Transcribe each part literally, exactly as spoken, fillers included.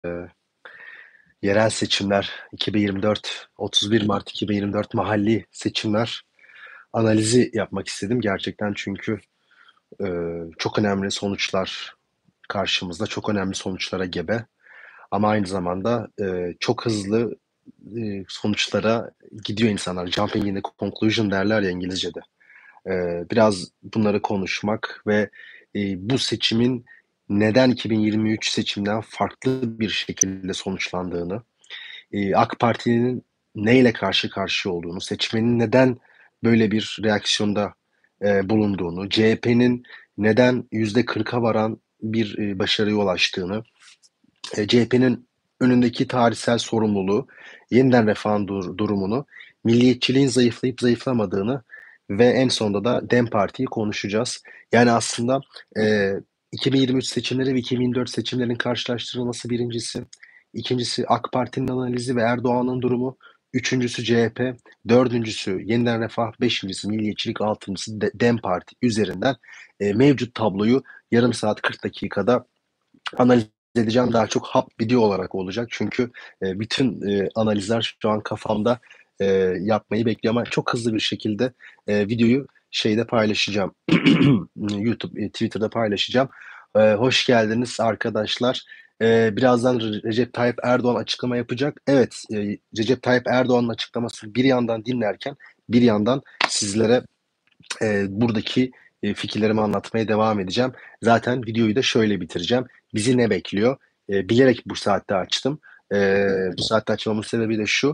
Eee, yerel seçimler iki bin yirmi dört, otuz bir Mart iki bin yirmi dört mahalli seçimler analizi yapmak istedim gerçekten çünkü, eee, çok önemli sonuçlar karşımızda, çok önemli sonuçlara gebe ama aynı zamanda, eee, çok hızlı, eee, sonuçlara gidiyor insanlar. Jumping in the conclusion derler ya İngilizce'de. Eee, biraz bunları konuşmak ve, eee, bu seçimin neden iki bin yirmi üç seçiminden farklı bir şekilde sonuçlandığını, eee, AK Parti'nin neyle karşı karşıya olduğunu, seçmenin neden böyle bir reaksiyonda, eee, bulunduğunu, C H P'nin neden yüzde kırka varan bir, eee, başarıya ulaştığını, eee, C H P'nin önündeki tarihsel sorumluluğu, yeniden Refah'ın dur durumunu, milliyetçiliğin zayıflayıp zayıflamadığını ve en sonunda da DEM Parti'yi konuşacağız. Yani aslında, eee, iki bin yirmi üç seçimleri ve iki bin yirmi dört seçimlerinin karşılaştırılması birincisi, ikincisi AK Parti'nin analizi ve Erdoğan'ın durumu, üçüncüsü C H P, dördüncüsü Yeniden Refah, beşincisi milliyetçilik, altıncısı de DEM Parti üzerinden, eee, mevcut tabloyu yarım saat kırk dakikada analiz edeceğim. Daha çok hap video olarak olacak çünkü, eee, bütün, eee, analizler şu an kafamda, eee, yapmayı bekliyor ama çok hızlı bir şekilde, eee, videoyu şeyde paylaşacağım, YouTube, eee, Twitter'da paylaşacağım. Eee, hoş geldiniz arkadaşlar. Eee, birazdan Re Recep Tayyip Erdoğan açıklama yapacak. Evet, eee, Recep Tayyip Erdoğan'ın açıklamasını bir yandan dinlerken bir yandan sizlere, eee, buradaki, eee, fikirlerimi anlatmaya devam edeceğim. Zaten videoyu da şöyle bitireceğim. Bizi ne bekliyor? Eee, bilerek bu saatte açtım. Eee, bu saatte açmamın sebebi de şu: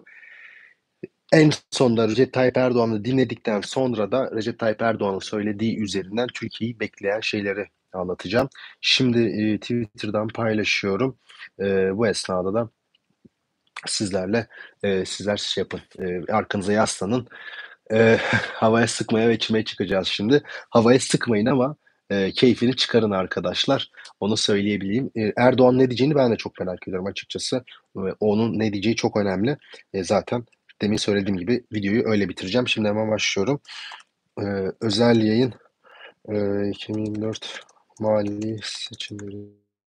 En sonunda Recep Tayyip Erdoğan'ı dinledikten sonra da Recep Tayyip Erdoğan'ın söylediği üzerinden Türkiye'yi bekleyen şeyleri anlatacağım. Şimdi, eee, Twitter'dan paylaşıyorum. Eee, bu esnada da sizlerle, eee, sizler şey yapın, eee, arkanıza yaslanın. Eee, havaya sıkmaya ve içmeye çıkacağız şimdi. Havaya sıkmayın ama, eee, keyfini çıkarın arkadaşlar. Onu söyleyebileyim. Eee, Erdoğan ne diyeceğini ben de çok merak ediyorum açıkçası. Ve onun ne diyeceği çok önemli. Eee, zaten demin söylediğim gibi videoyu öyle bitireceğim. Şimdi hemen başlıyorum. Eee, özel yayın, eee, iki bin yirmi dört mahalli seçimlerini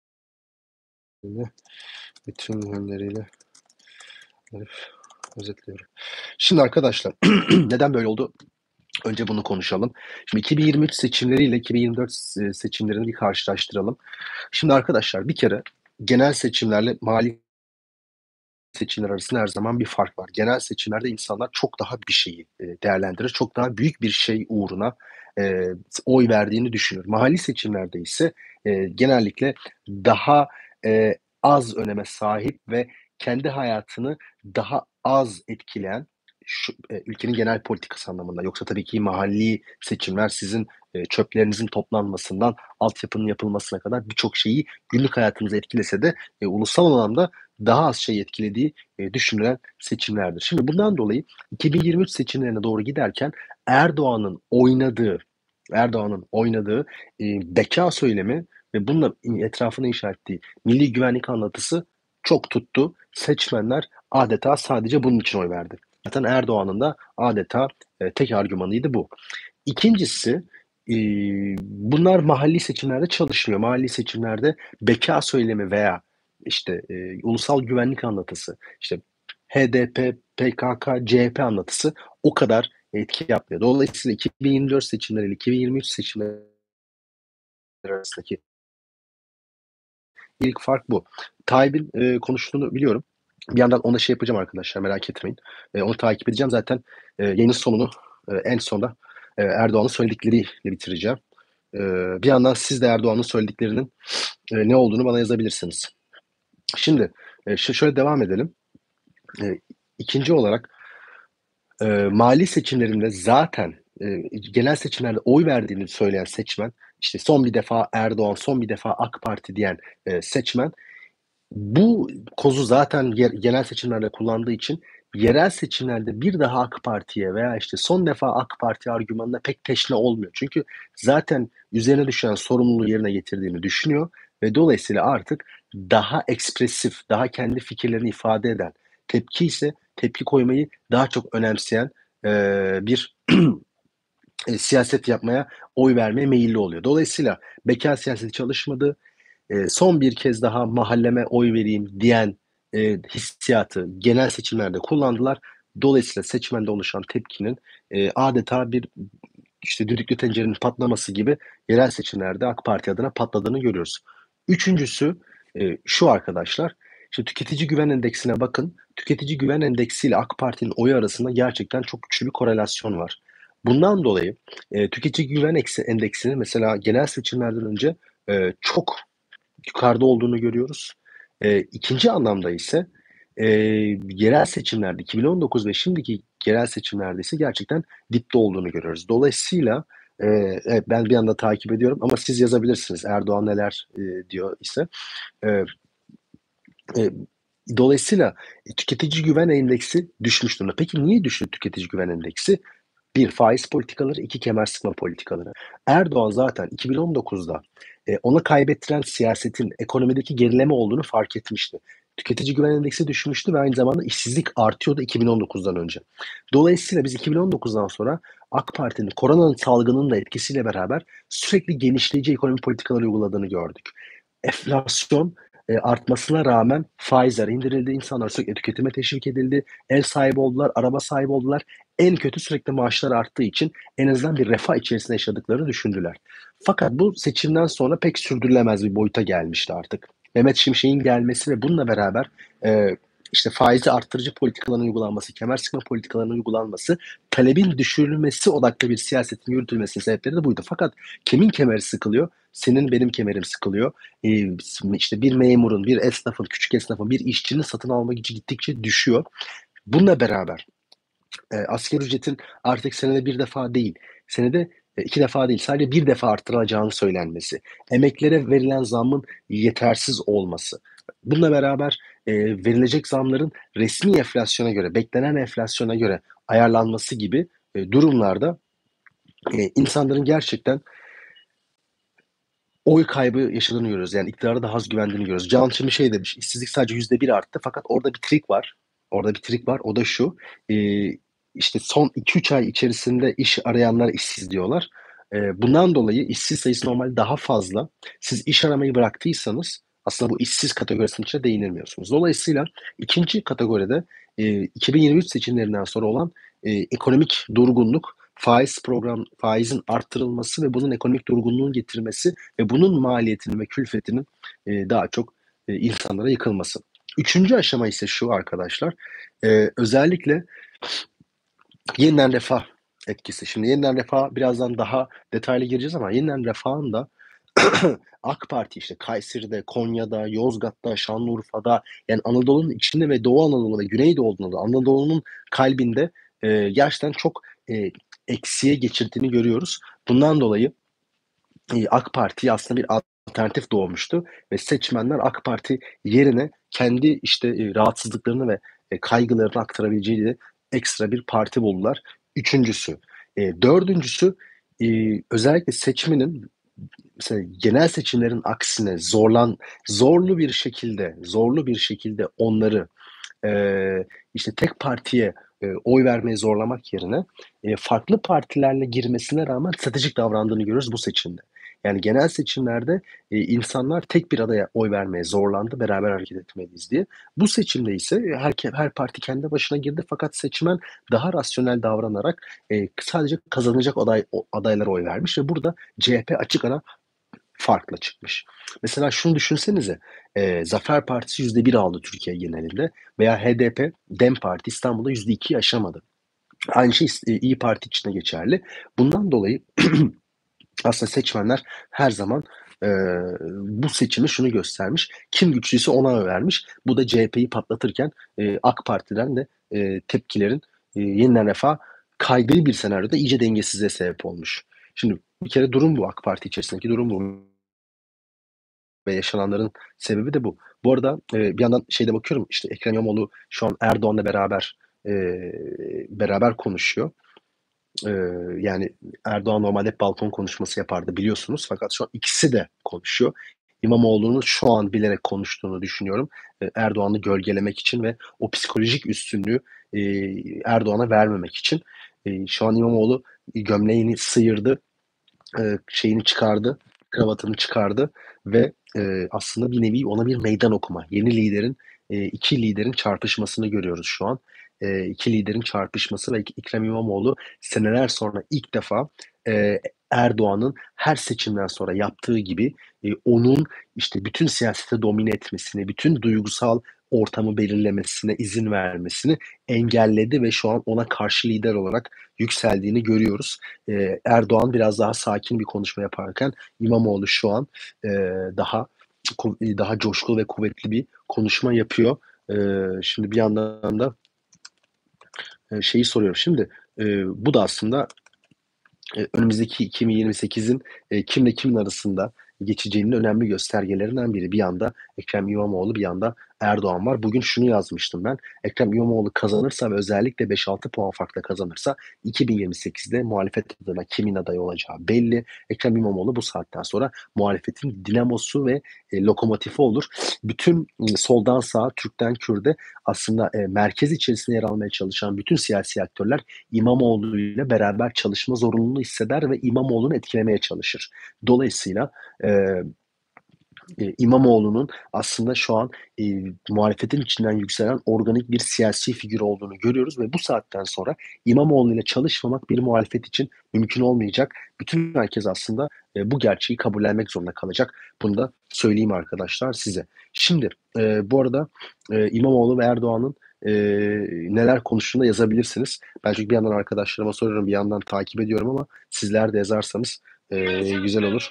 bütün yönleriyle özetliyorum. Şimdi arkadaşlar neden böyle oldu? Önce bunu konuşalım. Şimdi iki bin yirmi üç seçimleriyle iki bin yirmi dört s seçimlerini bir karşılaştıralım. Şimdi arkadaşlar bir kere genel seçimlerle mahalli seçimler arasında her zaman bir fark var. Genel seçimlerde insanlar çok daha bir şeyi, eee, değerlendirir. Çok daha büyük bir şey uğruna, eee, oy verdiğini düşünür. Mahalli seçimlerde ise, eee, genellikle daha, eee, az öneme sahip ve kendi hayatını daha az etkileyen, şu eee, ülkenin genel politikası anlamında. Yoksa tabii ki mahalli seçimler sizin, eee, çöplerinizin toplanmasından altyapının yapılmasına kadar birçok şeyi günlük hayatınızı etkilese de, eee, ulusal alanda daha az şeyi etkilediği, eee, düşünülen seçimlerdir. Şimdi bundan dolayı iki bin yirmi üç seçimlerine doğru giderken Erdoğan'ın oynadığı Erdoğan'ın oynadığı, eee, beka söylemi ve bununla etrafına inşa ettiği milli güvenlik anlatısı çok tuttu. Seçmenler adeta sadece bunun için oy verdi. Zaten Erdoğan'ın da adeta, eee, tek argümanıydı bu. İkincisi, eee, bunlar mahalli seçimlerde çalışmıyor. Mahalli seçimlerde beka söylemi veya, işte, eee, ulusal güvenlik anlatısı, işte, H D P, P K K, C H P anlatısı o kadar etki yapmıyor. Dolayısıyla iki bin yirmi dört seçimleriyle iki bin yirmi üç seçimleri arasındaki ilk fark bu. Tayyip'in, eee, konuştuğunu biliyorum. Bir yandan ona şey yapacağım arkadaşlar, merak etmeyin. Eee, onu takip edeceğim. Zaten, eee, yayının sonunu, eee, en sonda, eee, Erdoğan'ın söyledikleriyle bitireceğim. Eee, bir yandan siz de Erdoğan'ın söylediklerinin, eee, ne olduğunu bana yazabilirsiniz. Şimdi, eee, ş şöyle devam edelim. Eee, ikinci olarak, eee, mahalli seçimlerinde zaten, eee, genel seçimlerde oy verdiğini söyleyen seçmen, işte, son bir defa Erdoğan, son bir defa AK Parti diyen, eee, seçmen bu kozu zaten ye genel seçimlerde kullandığı için yerel seçimlerde bir daha AK Parti'ye veya, işte, son defa AK Parti argümanına pek teşne olmuyor. Çünkü zaten üzerine düşen sorumluluğu yerine getirdiğini düşünüyor ve dolayısıyla artık daha ekspresif, daha kendi fikirlerini ifade eden, tepki ise tepki koymayı daha çok önemseyen, eee, bir, eee, siyaset yapmaya, oy vermeye meyilli oluyor. Dolayısıyla bekâr siyaseti çalışmadı. eee, son bir kez daha mahalleme oy vereyim diyen, eee, hissiyatı genel seçimlerde kullandılar. Dolayısıyla seçmende oluşan tepkinin, eee, adeta bir, işte, düdüklü tencerenin patlaması gibi yerel seçimlerde AK Parti adına patladığını görüyoruz. Üçüncüsü, eee, şu arkadaşlar, şimdi tüketici güven endeksine bakın. Tüketici güven endeksiyle AK Parti'nin oyu arasında gerçekten çok güçlü bir korelasyon var. Bundan dolayı, eee, tüketici güven eksi endeksinin mesela genel seçimlerden önce, eee, çok yukarıda olduğunu görüyoruz. Eee, ikinci anlamda ise, eee, yerel seçimlerde iki bin on dokuz ve şimdiki yerel seçimlerde ise gerçekten dipte olduğunu görüyoruz. Dolayısıyla, eee, evet, ben bir anda takip ediyorum ama siz yazabilirsiniz Erdoğan neler, eee, diyor ise. Eee, eee, dolayısıyla, e, tüketici güven endeksi düşmüş durumda. Peki niye düştü tüketici güven endeksi? bir faiz politikaları, iki kemer sıkma politikaları. Erdoğan zaten iki bin on dokuzda eee, ona kaybettiren siyasetin ekonomideki gerileme olduğunu fark etmişti. Tüketici güven endeksi düşmüştü ve aynı zamanda işsizlik artıyordu iki bin on dokuzdan önce. Dolayısıyla biz iki bin on dokuzdan sonra AK Parti'nin koronanın salgının da etkisiyle beraber sürekli genişleyici ekonomi politikaları uyguladığını gördük. Enflasyon, eee, artmasına rağmen faizler indirildi, insanlar sürekli tüketime teşvik edildi, ev sahibi oldular, araba sahibi oldular. En kötü sürekli maaşlar arttığı için en azından bir refah içerisinde yaşadıklarını düşündüler. Fakat bu seçimden sonra pek sürdürülemez bir boyuta gelmişti artık. Mehmet Şimşek'in gelmesi ve bununla beraber eee, işte faizi arttırıcı politikaların uygulanması, kemer sıkma politikalarının uygulanması, talebin düşürülmesi odaklı bir siyasetin yürütülmesinin sebepleri de buydu. Fakat kimin kemeri sıkılıyor? Senin benim kemerim sıkılıyor. Eee, işte bir memurun, bir esnafın, küçük esnafın, bir işçinin satın alma gücü gittikçe düşüyor. Bununla beraber Eee, asgari ücretin artık senede bir defa değil, senede, eee, iki defa değil, sadece bir defa artırılacağının söylenmesi, emeklilere verilen zammın yetersiz olması, bununla beraber, eee, verilecek zamların resmî enflasyona göre, beklenen enflasyona göre ayarlanması gibi, eee, durumlarda, eee, insanların gerçekten oy kaybı yaşadığını görüyoruz. Yani iktidara daha az güvendiğini görüyoruz. Can şimdi şey demiş, işsizlik sadece yüzde bir arttı fakat orada bir trik var. Orada bir trik var. O da şu, eee, işte son iki üç ay içerisinde iş arayanlar işsiz diyorlar. Eee, bundan dolayı işsiz sayısı normalde daha fazla. Siz iş aramayı bıraktıysanız aslında bu işsiz kategorisinin içine değinilmiyorsunuz. Dolayısıyla ikinci kategoride, eee, iki bin yirmi üç seçimlerinden sonra olan, eee, ekonomik durgunluk, faiz program faizin arttırılması ve bunun ekonomik durgunluğun getirmesi ve bunun maliyetinin ve külfetinin, eee, daha çok, eee, insanlara yıkılması. Üçüncü aşama ise şu arkadaşlar, eee, özellikle yeniden refah etkisi. Şimdi yeniden refaha birazdan daha detaylı gireceğiz ama yeniden refahın da AK Parti işte Kayseri'de, Konya'da, Yozgat'ta, Şanlıurfa'da yani Anadolu'nun içinde ve Doğu Anadolu'da, Güneydoğu'da, Anadolu'nun kalbinde, eee, gerçekten çok, eee, eksiye geçirdiğini görüyoruz. Bundan dolayı Eee, AK Parti'ye aslında bir alternatif doğmuştu ve seçmenler AK Parti yerine kendi, işte, eee, rahatsızlıklarını ve, eee, kaygılarını aktarabileceği ekstra bir parti buldular. Üçüncüsü. Eee, dördüncüsü, iii, özellikle seçmenin mesela genel seçimlerin aksine zorlan zorlu bir şekilde zorlu bir şekilde onları Eee, işte, tek partiye, eee, oy vermeye zorlamak yerine, eee, farklı partilerle girmesine rağmen stratejik davrandığını görüyoruz bu seçimde. Yani genel seçimlerde, eee, insanlar tek bir adaya oy vermeye zorlandı, beraber hareket etmeliyiz diye. Bu seçimde ise herke her parti kendi başına girdi fakat seçmen daha rasyonel davranarak, eee, sadece kazanacak aday o adaylara oy vermiş ve burada C H P açık ara farkla çıkmış. Mesela şunu düşünsenize, eee, Zafer Partisi yüzde bir aldı Türkiye genelinde veya H D P, DEM Parti İstanbul'da yüzde iki aşamadı. Aynı şey s İYİ Parti için de geçerli. Bundan dolayı aslında seçmenler her zaman, eee, bu seçimi şunu göstermiş, kim güçlüyse ona oy vermiş. Bu da C H P'yi patlatırken, eee, AK Parti'den de, eee, tepkilerin, eee, Yeniden Refah'a kaydığı bir senaryoda iyice dengesizliğe sebep olmuş. Şimdi bir kere durum bu, AK Parti içerisindeki durum bu ve yaşananların sebebi de bu. Bu arada, eee, bir yandan şeyde bakıyorum, işte, Ekrem İmamoğlu şu an Erdoğan'la beraber, eee, beraber konuşuyor. Eee, yani Erdoğan normalde hep balkon konuşması yapardı biliyorsunuz fakat şu an ikisi de konuşuyor. İmamoğlu'nun şu an bilerek konuştuğunu düşünüyorum. Eee, Erdoğan'ı gölgelemek için ve o psikolojik üstünlüğü, eee, Erdoğan'a vermemek için. Eee, şu an İmamoğlu gömleğini sıyırdı, eee, şeyini çıkardı, kravatını çıkardı ve, eee, aslında bir nevi ona bir meydan okuma. Yeni liderin, eee, iki liderin çarpışmasını görüyoruz şu an. Eee, iki liderin çarpışması ve Ek Ekrem İmamoğlu seneler sonra ilk defa, eee, Erdoğan'ın her seçimden sonra yaptığı gibi, eee, onun, işte, bütün siyaseti domine etmesini, bütün duygusal ortamı belirlemesine izin vermesini engelledi ve şu an ona karşı lider olarak yükseldiğini görüyoruz. Eee, Erdoğan biraz daha sakin bir konuşma yaparken İmamoğlu şu an, eee, daha ku daha coşkulu ve kuvvetli bir konuşma yapıyor. Eee, şimdi bir yandan da eee, şeyi soruyorum. Şimdi, eee, bu da aslında eee, önümüzdeki iki bin yirmi sekizin, eee, kimle kimin arasında geçeceğinin önemli göstergelerinden biri. Bir yanda Ekrem İmamoğlu, bir yanda Erdoğan var. Bugün şunu yazmıştım ben: Ekrem İmamoğlu kazanırsa ve özellikle beş altı puan farkla kazanırsa iki bin yirmi sekizde muhalefet adına kimin aday olacağı belli. Ekrem İmamoğlu bu saatten sonra muhalefetin dinamosu ve, eee, lokomotifi olur. Bütün, ımm, soldan sağa, Türk'ten Kürt'e aslında, eee, merkez içerisinde yer almaya çalışan bütün siyasi aktörler İmamoğlu'yla beraber çalışma zorunluluğu hisseder ve İmamoğlu'nu etkilemeye çalışır. Dolayısıyla, eee, eee, İmamoğlu'nun aslında şu an, eee, muhalefetin içinden yükselen organik bir siyasi figür olduğunu görüyoruz ve bu saatten sonra İmamoğlu'yla çalışmamak bir muhalefet için mümkün olmayacak. Bütün herkes aslında, eee, bu gerçeği kabullenmek zorunda kalacak. Bunu da söyleyeyim arkadaşlar size. Şimdi, eee, bu arada, eee, İmamoğlu ve Erdoğan'ın, eee, neler konuştuğunu da yazabilirsiniz. Ben çünkü bir yandan arkadaşlarıma soruyorum, bir yandan takip ediyorum ama sizler de yazarsanız, eee, güzel olur.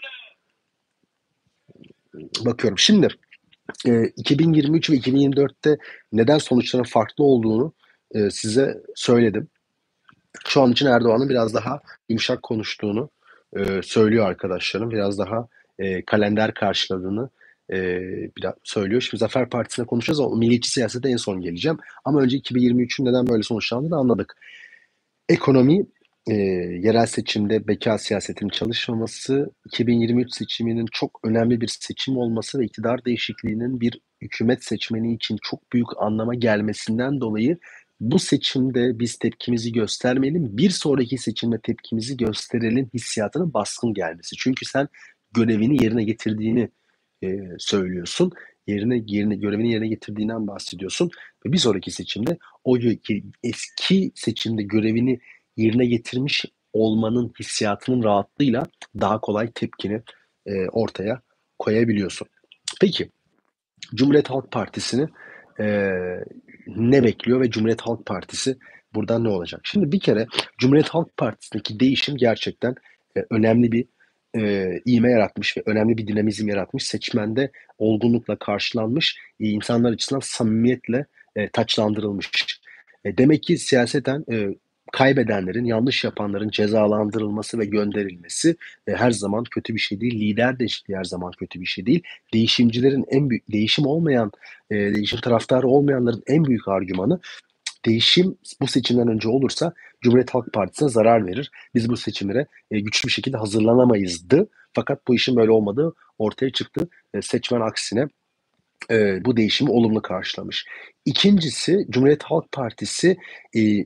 Bakıyorum. Şimdi, eee, iki bin yirmi üç ve iki bin yirmi dörtte neden sonuçların farklı olduğunu, eee, size söyledim. Şu an için Erdoğan'ın biraz daha yumuşak konuştuğunu, eee, söylüyor arkadaşlarım. Biraz daha, eee, kalender karşıladığını, eee, bira söylüyor. Şimdi Zafer Partisi'ne konuşacağız ama milliyetçi siyasete en son geleceğim. Ama önce iki bin yirmi üçün neden böyle sonuçlandığını anladık. Ekonomi, eee, yerel seçimde bekâ siyasetinin çalışmaması, iki bin yirmi üç seçiminin çok önemli bir seçim olması ve iktidar değişikliğinin bir hükümet seçmeni için çok büyük anlama gelmesinden dolayı bu seçimde biz tepkimizi göstermeyelim, bir sonraki seçimde tepkimizi gösterelim hissiyatının baskın gelmesi. Çünkü sen görevini yerine getirdiğini, eee, söylüyorsun. Yerine yerine görevini yerine getirdiğinden bahsediyorsun ve bir sonraki seçimde o ki eski seçimde görevini yerine getirmiş olmanın hissiyatının rahatlığıyla daha kolay tepkini, eee, ortaya koyabiliyorsun. Peki, Cumhuriyet Halk Partisi'ni, eee, ne bekliyor ve Cumhuriyet Halk Partisi buradan ne olacak? Şimdi bir kere Cumhuriyet Halk Partisi'ndeki değişim gerçekten, eee, önemli bir, eee, ivme yaratmış ve önemli bir dinamizm yaratmış. Seçmende olgunlukla karşılanmış, iii, insanlar açısından samimiyetle, eee, taçlandırılmış. E, demek ki siyaseten, eee, kaybedenlerin, yanlış yapanların cezalandırılması ve gönderilmesi, eee, her zaman kötü bir şey değil. Lider değişikliği her zaman kötü bir şey değil. Değişimcilerin en büyük değişim olmayan, eee, değişim taraftarı olmayanların en büyük argümanı değişim bu seçimden önce olursa Cumhuriyet Halk Partisi'ne zarar verir. Biz bu seçimlere, eee, güçlü bir şekilde hazırlanamayızdı. Fakat bu işin böyle olmadığı ortaya çıktı. Eee, seçmen aksine, eee, bu değişimi olumlu karşılamış. İkincisi Cumhuriyet Halk Partisi, iii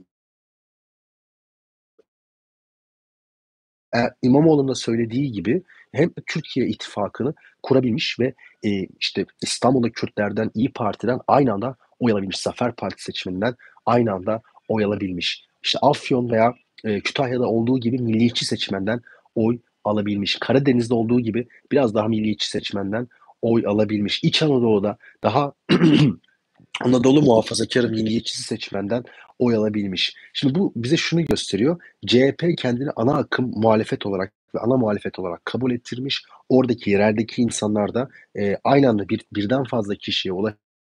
Eee, İmamoğlu'nun da söylediği gibi hem Türkiye İttifakı'nı kurabilmiş ve, eee, işte, İstanbul'daki Kürtlerden, İYİ Parti'den aynı anda oy alabilmiş. Zafer Partisi seçmeninden aynı anda oy alabilmiş. İşte, Afyon veya, eee, Kütahya'da olduğu gibi milliyetçi seçmenden oy alabilmiş. Karadeniz'de olduğu gibi biraz daha milliyetçi seçmenden oy alabilmiş. İç Anadolu'da daha Anadolu muhafazakârı milliyetçi seçmenden oy alabilmiş. Şimdi bu bize şunu gösteriyor: C H P kendini ana akım muhalefet olarak ve ana muhalefet olarak kabul ettirmiş. Oradaki yereldeki insanlar da, eee, aynı anda bir birden fazla kişiye ula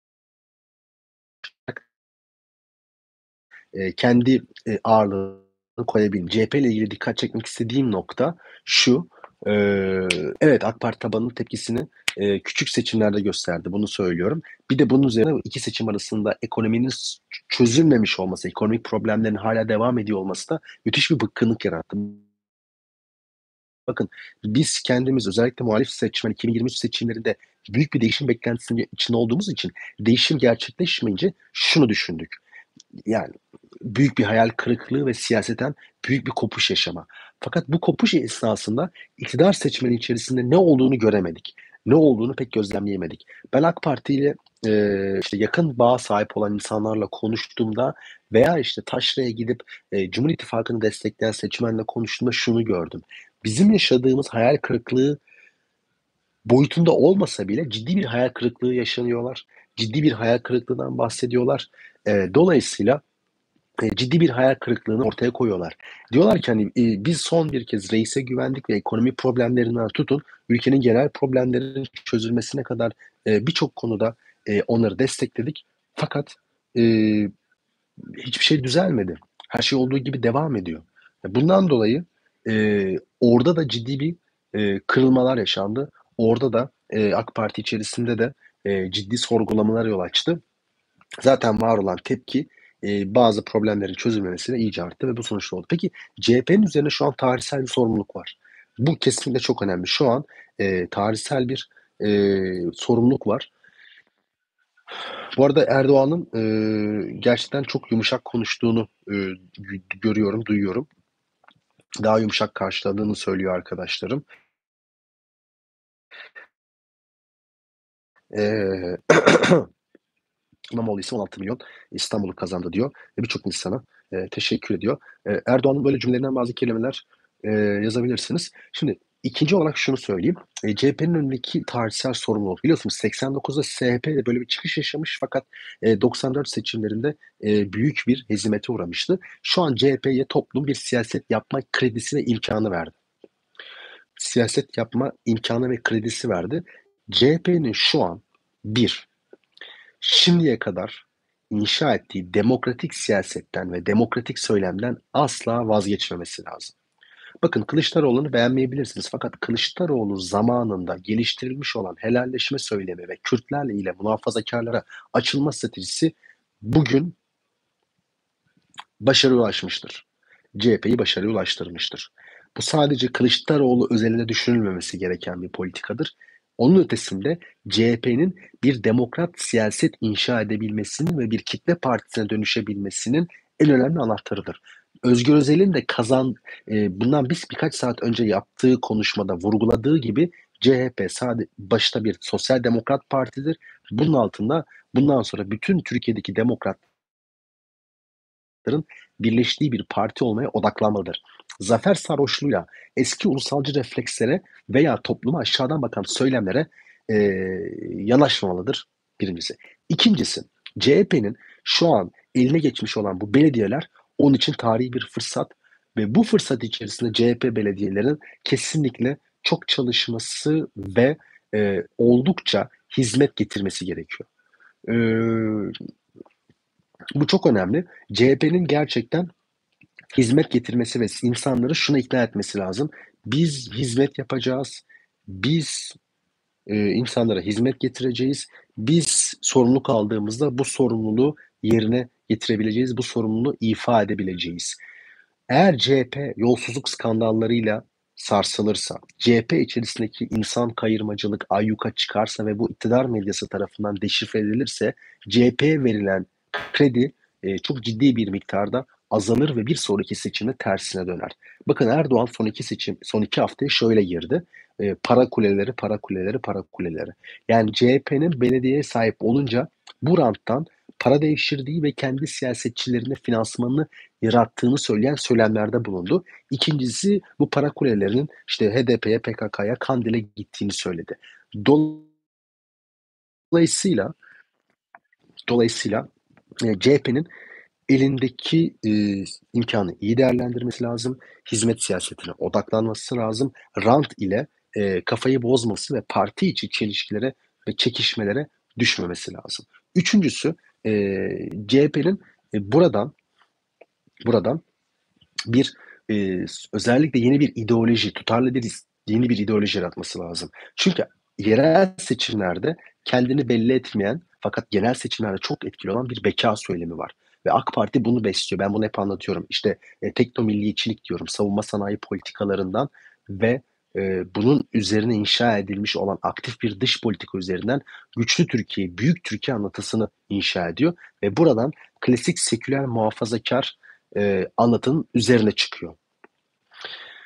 eee, kendi, eee, ağırlığını koyabil C H P ile ilgili dikkat çekmek istediğim nokta şu: Eee, evet, AK Parti tabanının tepkisini, eee, küçük seçimlerde gösterdi, bunu söylüyorum. Bir de bunun üzerine iki seçim arasında ekonominin s ç çözülmemiş olması, ekonomik problemlerin hâlâ devam ediyor olması da müthiş bir bıkkınlık yarattı. Bakın, biz kendimiz özellikle muhalif seçmen iki bin yirmi üç seçimlerinde büyük bir değişim beklentisinin içinde olduğumuz için değişim gerçekleşmeyince şunu düşündük: Yani büyük bir hayal kırıklığı ve siyaseten büyük bir kopuş yaşama. Fakat bu kopuş esnasında iktidar seçmeni içerisinde ne olduğunu göremedik. Ne olduğunu pek gözlemleyemedik. Ben AK Parti ile, eee, işte, yakın bağa sahip olan insanlarla konuştuğumda veya, işte, taşraya gidip, eee, Cumhur İttifakı'nı destekleyen seçmenle konuştuğumda şunu gördüm. Bizim yaşadığımız hayal kırıklığı boyutunda olmasa bile ciddi bir hayal kırıklığı yaşanıyorlar. Ciddi bir hayal kırıklığından bahsediyorlar. Eee, dolayısıyla, eee, ciddi bir hayal kırıklığını ortaya koyuyorlar. Diyorlar ki, hani, eee, "Biz son bir kez reise güvendik ve ekonomi problemlerinden tutun, ülkenin genel problemlerinin çözülmesine kadar, eee, birçok konuda, eee, onları destekledik. Fakat, eee, hiçbir şey düzelmedi. Her şey olduğu gibi devam ediyor." E, bundan dolayı, eee, orada da ciddi bir, eee, kırılmalar yaşandı. Orada da, eee, AK Parti içerisinde de, eee, ciddi sorgulamalara yol açtı. Zaten var olan tepki, eee, bazı problemlerin çözülmemesiyle iyice arttı ve bu sonuçta oldu. Peki C H P'nin üzerinde şu an tarihsel bir sorumluluk var. Bu kesinlikle çok önemli. Şu an, eee, tarihsel bir, eee, sorumluluk var. Bu arada Erdoğan'ın, eee, gerçekten çok yumuşak konuştuğunu, eee, gü görüyorum, duyuyorum. Daha yumuşak karşıladığını söylüyor arkadaşlarım. Eee, İmamoğlu ise on altı milyon İstanbul'u kazandı diyor ve birçok insana, eee, teşekkür ediyor. Eee, Erdoğan'ın böyle cümlelerinden bazı kelimeler, eee, yazabilirsiniz. Şimdi ikinci olarak şunu söyleyeyim. Eee, C H P'nin önündeki tarihsel sorumluluk. Biliyorsunuz seksen dokuzda S H P de böyle bir çıkış yaşamış fakat, eee, doksan dört seçimlerinde, eee, büyük bir hezimete uğramıştı. Şu an C H P'ye toplum bir siyaset yapma kredisi ve imkânı verdi. Siyaset yapma imkânı ve kredisi verdi. C H P'nin şu an bir şimdiye kadar inşa ettiği demokratik siyasetten ve demokratik söylemden asla vazgeçmemesi lazım. Bakın Kılıçdaroğlu'nu beğenmeyebilirsiniz fakat Kılıçdaroğlu zamanında geliştirilmiş olan helalleşme söylemi ve Kürtlerle ile muhafazakârlara açılma stratejisi bugün başarıya ulaşmıştır. C H P'yi başarıya ulaştırmıştır. Bu sadece Kılıçdaroğlu özelinde düşünülmemesi gereken bir politikadır. Onun ötesinde C H P'nin bir demokrat siyaset inşa edebilmesinin ve bir kitle partisine dönüşebilmesinin en önemli anahtarıdır. Özgür Özel'in de kazan eee, bundan biz birkaç saat önce yaptığı konuşmada vurguladığı gibi C H P sade başta bir sosyal demokrat partidir. Bunun altında bundan sonra bütün Türkiye'deki demokrat birleştiği bir parti olmaya odaklanmalıdır. Zafer sarhoşluğuyla eski ulusalcı reflekslere veya topluma aşağıdan bakan söylemlere eee, yanaşmamalıdır birincisi. İkincisi, C H P'nin şu an eline geçmiş olan bu belediyeler onun için tarihi bir fırsat ve bu fırsat içerisinde C H P belediyelerinin kesinlikle çok çalışması ve eee, oldukça hizmet getirmesi gerekiyor. Eee, bu çok önemli. C H P'nin gerçekten hizmet getirmesi ve insanları şuna ikna etmesi lazım. Biz hizmet yapacağız. Biz eee, insanlara hizmet getireceğiz. Biz sorumluluk aldığımızda bu sorumluluğu yerine getirebileceğiz. Bu sorumluluğu ifa edebileceğiz. Eğer C H P yolsuzluk skandallarıyla sarsılırsa, C H P içerisindeki insan kayırmacılık ayyuka çıkarsa ve bu iktidar medyası tarafından deşifre edilirse C H P'ye verilen kredi eee, çok ciddi bir miktarda azalır ve bir sonraki seçimde tersine döner. Bakın Erdoğan son iki seçim, son iki haftaya şöyle girdi. Eee, para kuleleri, para kuleleri, para kuleleri. Yani C H P'nin belediyeye sahip olunca bu ranttan para devşirdiği ve kendi siyasetçilerine finansmanını yarattığını söyleyen söylemlerde bulundu. İkincisi bu para kulelerinin işte H D P'ye, P K K'ya, Kandil'e gittiğini söyledi. Dolayısıyla dolayısıyla eee, C H P'nin elindeki eee, imkanı iyi değerlendirmesi lazım. Hizmet siyasetine odaklanması lazım. Rant ile eee, kafayı bozması ve parti içi çelişkilere ve çekişmelere düşmemesi lazım. Üçüncüsü eee, C H P'nin e, buradan buradan bir eee, özellikle yeni bir ideoloji, tutarlı bir yeni bir ideoloji yaratması lazım. Çünkü yerel seçimlerde kendini belli etmeyen fakat genel seçimlerde çok etkili olan bir beka söylemi var ve AK Parti bunu besliyor. Ben bunu hep anlatıyorum. İşte eee, teknomilliyetçilik diyorum, savunma sanayi politikalarından ve eee, bunun üzerine inşa edilmiş olan aktif bir dış politika üzerinden güçlü Türkiye, büyük Türkiye anlatısını inşa ediyor ve buradan klasik seküler muhafazakar eee, anlatının üzerine çıkıyor.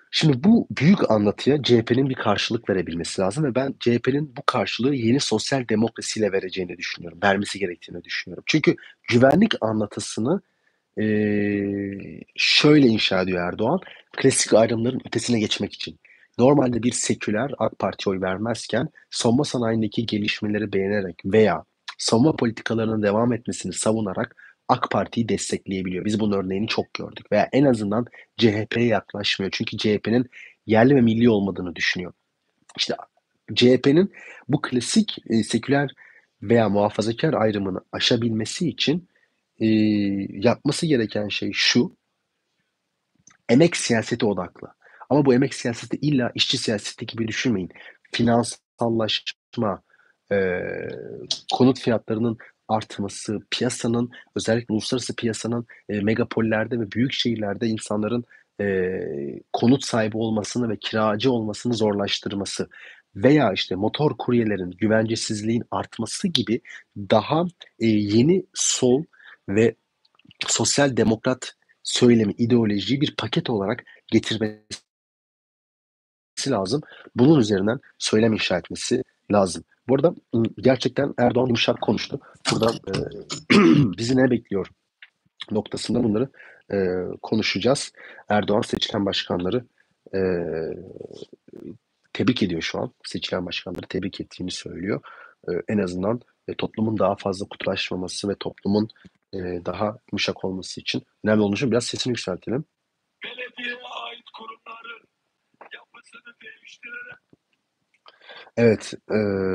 Şimdi bu büyük anlatıya C H P'nin bir karşılık verebilmesi lazım ve ben C H P'nin bu karşılığı yeni sosyal demokrasiyle vereceğini düşünüyorum. Vermesi gerektiğini düşünüyorum. Çünkü güvenlik anlatısını eee, şöyle inşa ediyor Erdoğan. Klasik ayrımların ötesine geçmek için. Normalde bir seküler AK Parti'ye oy vermezken savunma sanayindeki gelişmeleri beğenerek veya savunma politikalarının devam etmesini savunarak AK Parti'yi destekleyebiliyor. Biz bunun örneğini çok gördük. Veya en azından C H P'ye yaklaşmıyor. Çünkü C H P'nin yerli ve milli olmadığını düşünüyor. İşte C H P'nin bu klasik e, seküler veya muhafazakar ayrımını aşabilmesi için e, yapması gereken şey şu: emek siyaseti odaklı. Ama bu emek siyaseti illa işçi siyaseti gibi düşünmeyin. Finansallaşma, e, konut fiyatlarının artması, piyasanın, özellikle uluslararası piyasanın e, megapollerde ve büyük şehirlerde insanların e, konut sahibi olmasını ve kiracı olmasını zorlaştırması veya işte motor kuryelerin güvencesizliğin artması gibi daha e, yeni sol ve sosyal demokrat söylemi, ideolojiyi bir paket olarak getirmesi lazım. Bunun üzerinden söylem inşa etmesi lazım. Bu arada gerçekten Erdoğan yumuşak konuştu. Buradan e, bizi ne bekliyor noktasında bunları e, konuşacağız. Erdoğan seçilen başkanları e, tebrik ediyor şu an. Seçilen başkanları tebrik ettiğini söylüyor. E, en azından e, toplumun daha fazla kutulaşmaması ve toplumun e, daha yumuşak olması için önemli olduğu için biraz sesini yükseltelim. Belediyeye ait kurumların yapısını değiştirerek. Evet, e,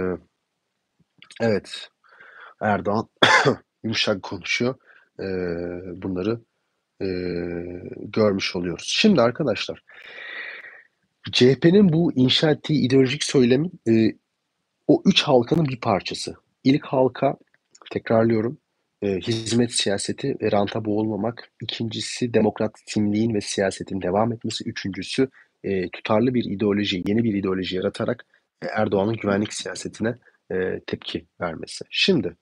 evet. Erdoğan yumuşak konuşuyor. E, bunları e, görmüş oluyoruz. Şimdi arkadaşlar, C H P'nin bu inşa ettiği ideolojik söylemi e, o üç halkanın bir parçası. İlk halka, tekrarlıyorum, e, hizmet siyaseti ve ranta boğulmamak. İkincisi demokrat kimliğin ve siyasetin devam etmesi. Üçüncüsü e, tutarlı bir ideoloji, yeni bir ideoloji yaratarak e, Erdoğan'ın güvenlik siyasetine e, tepki vermesi. Şimdi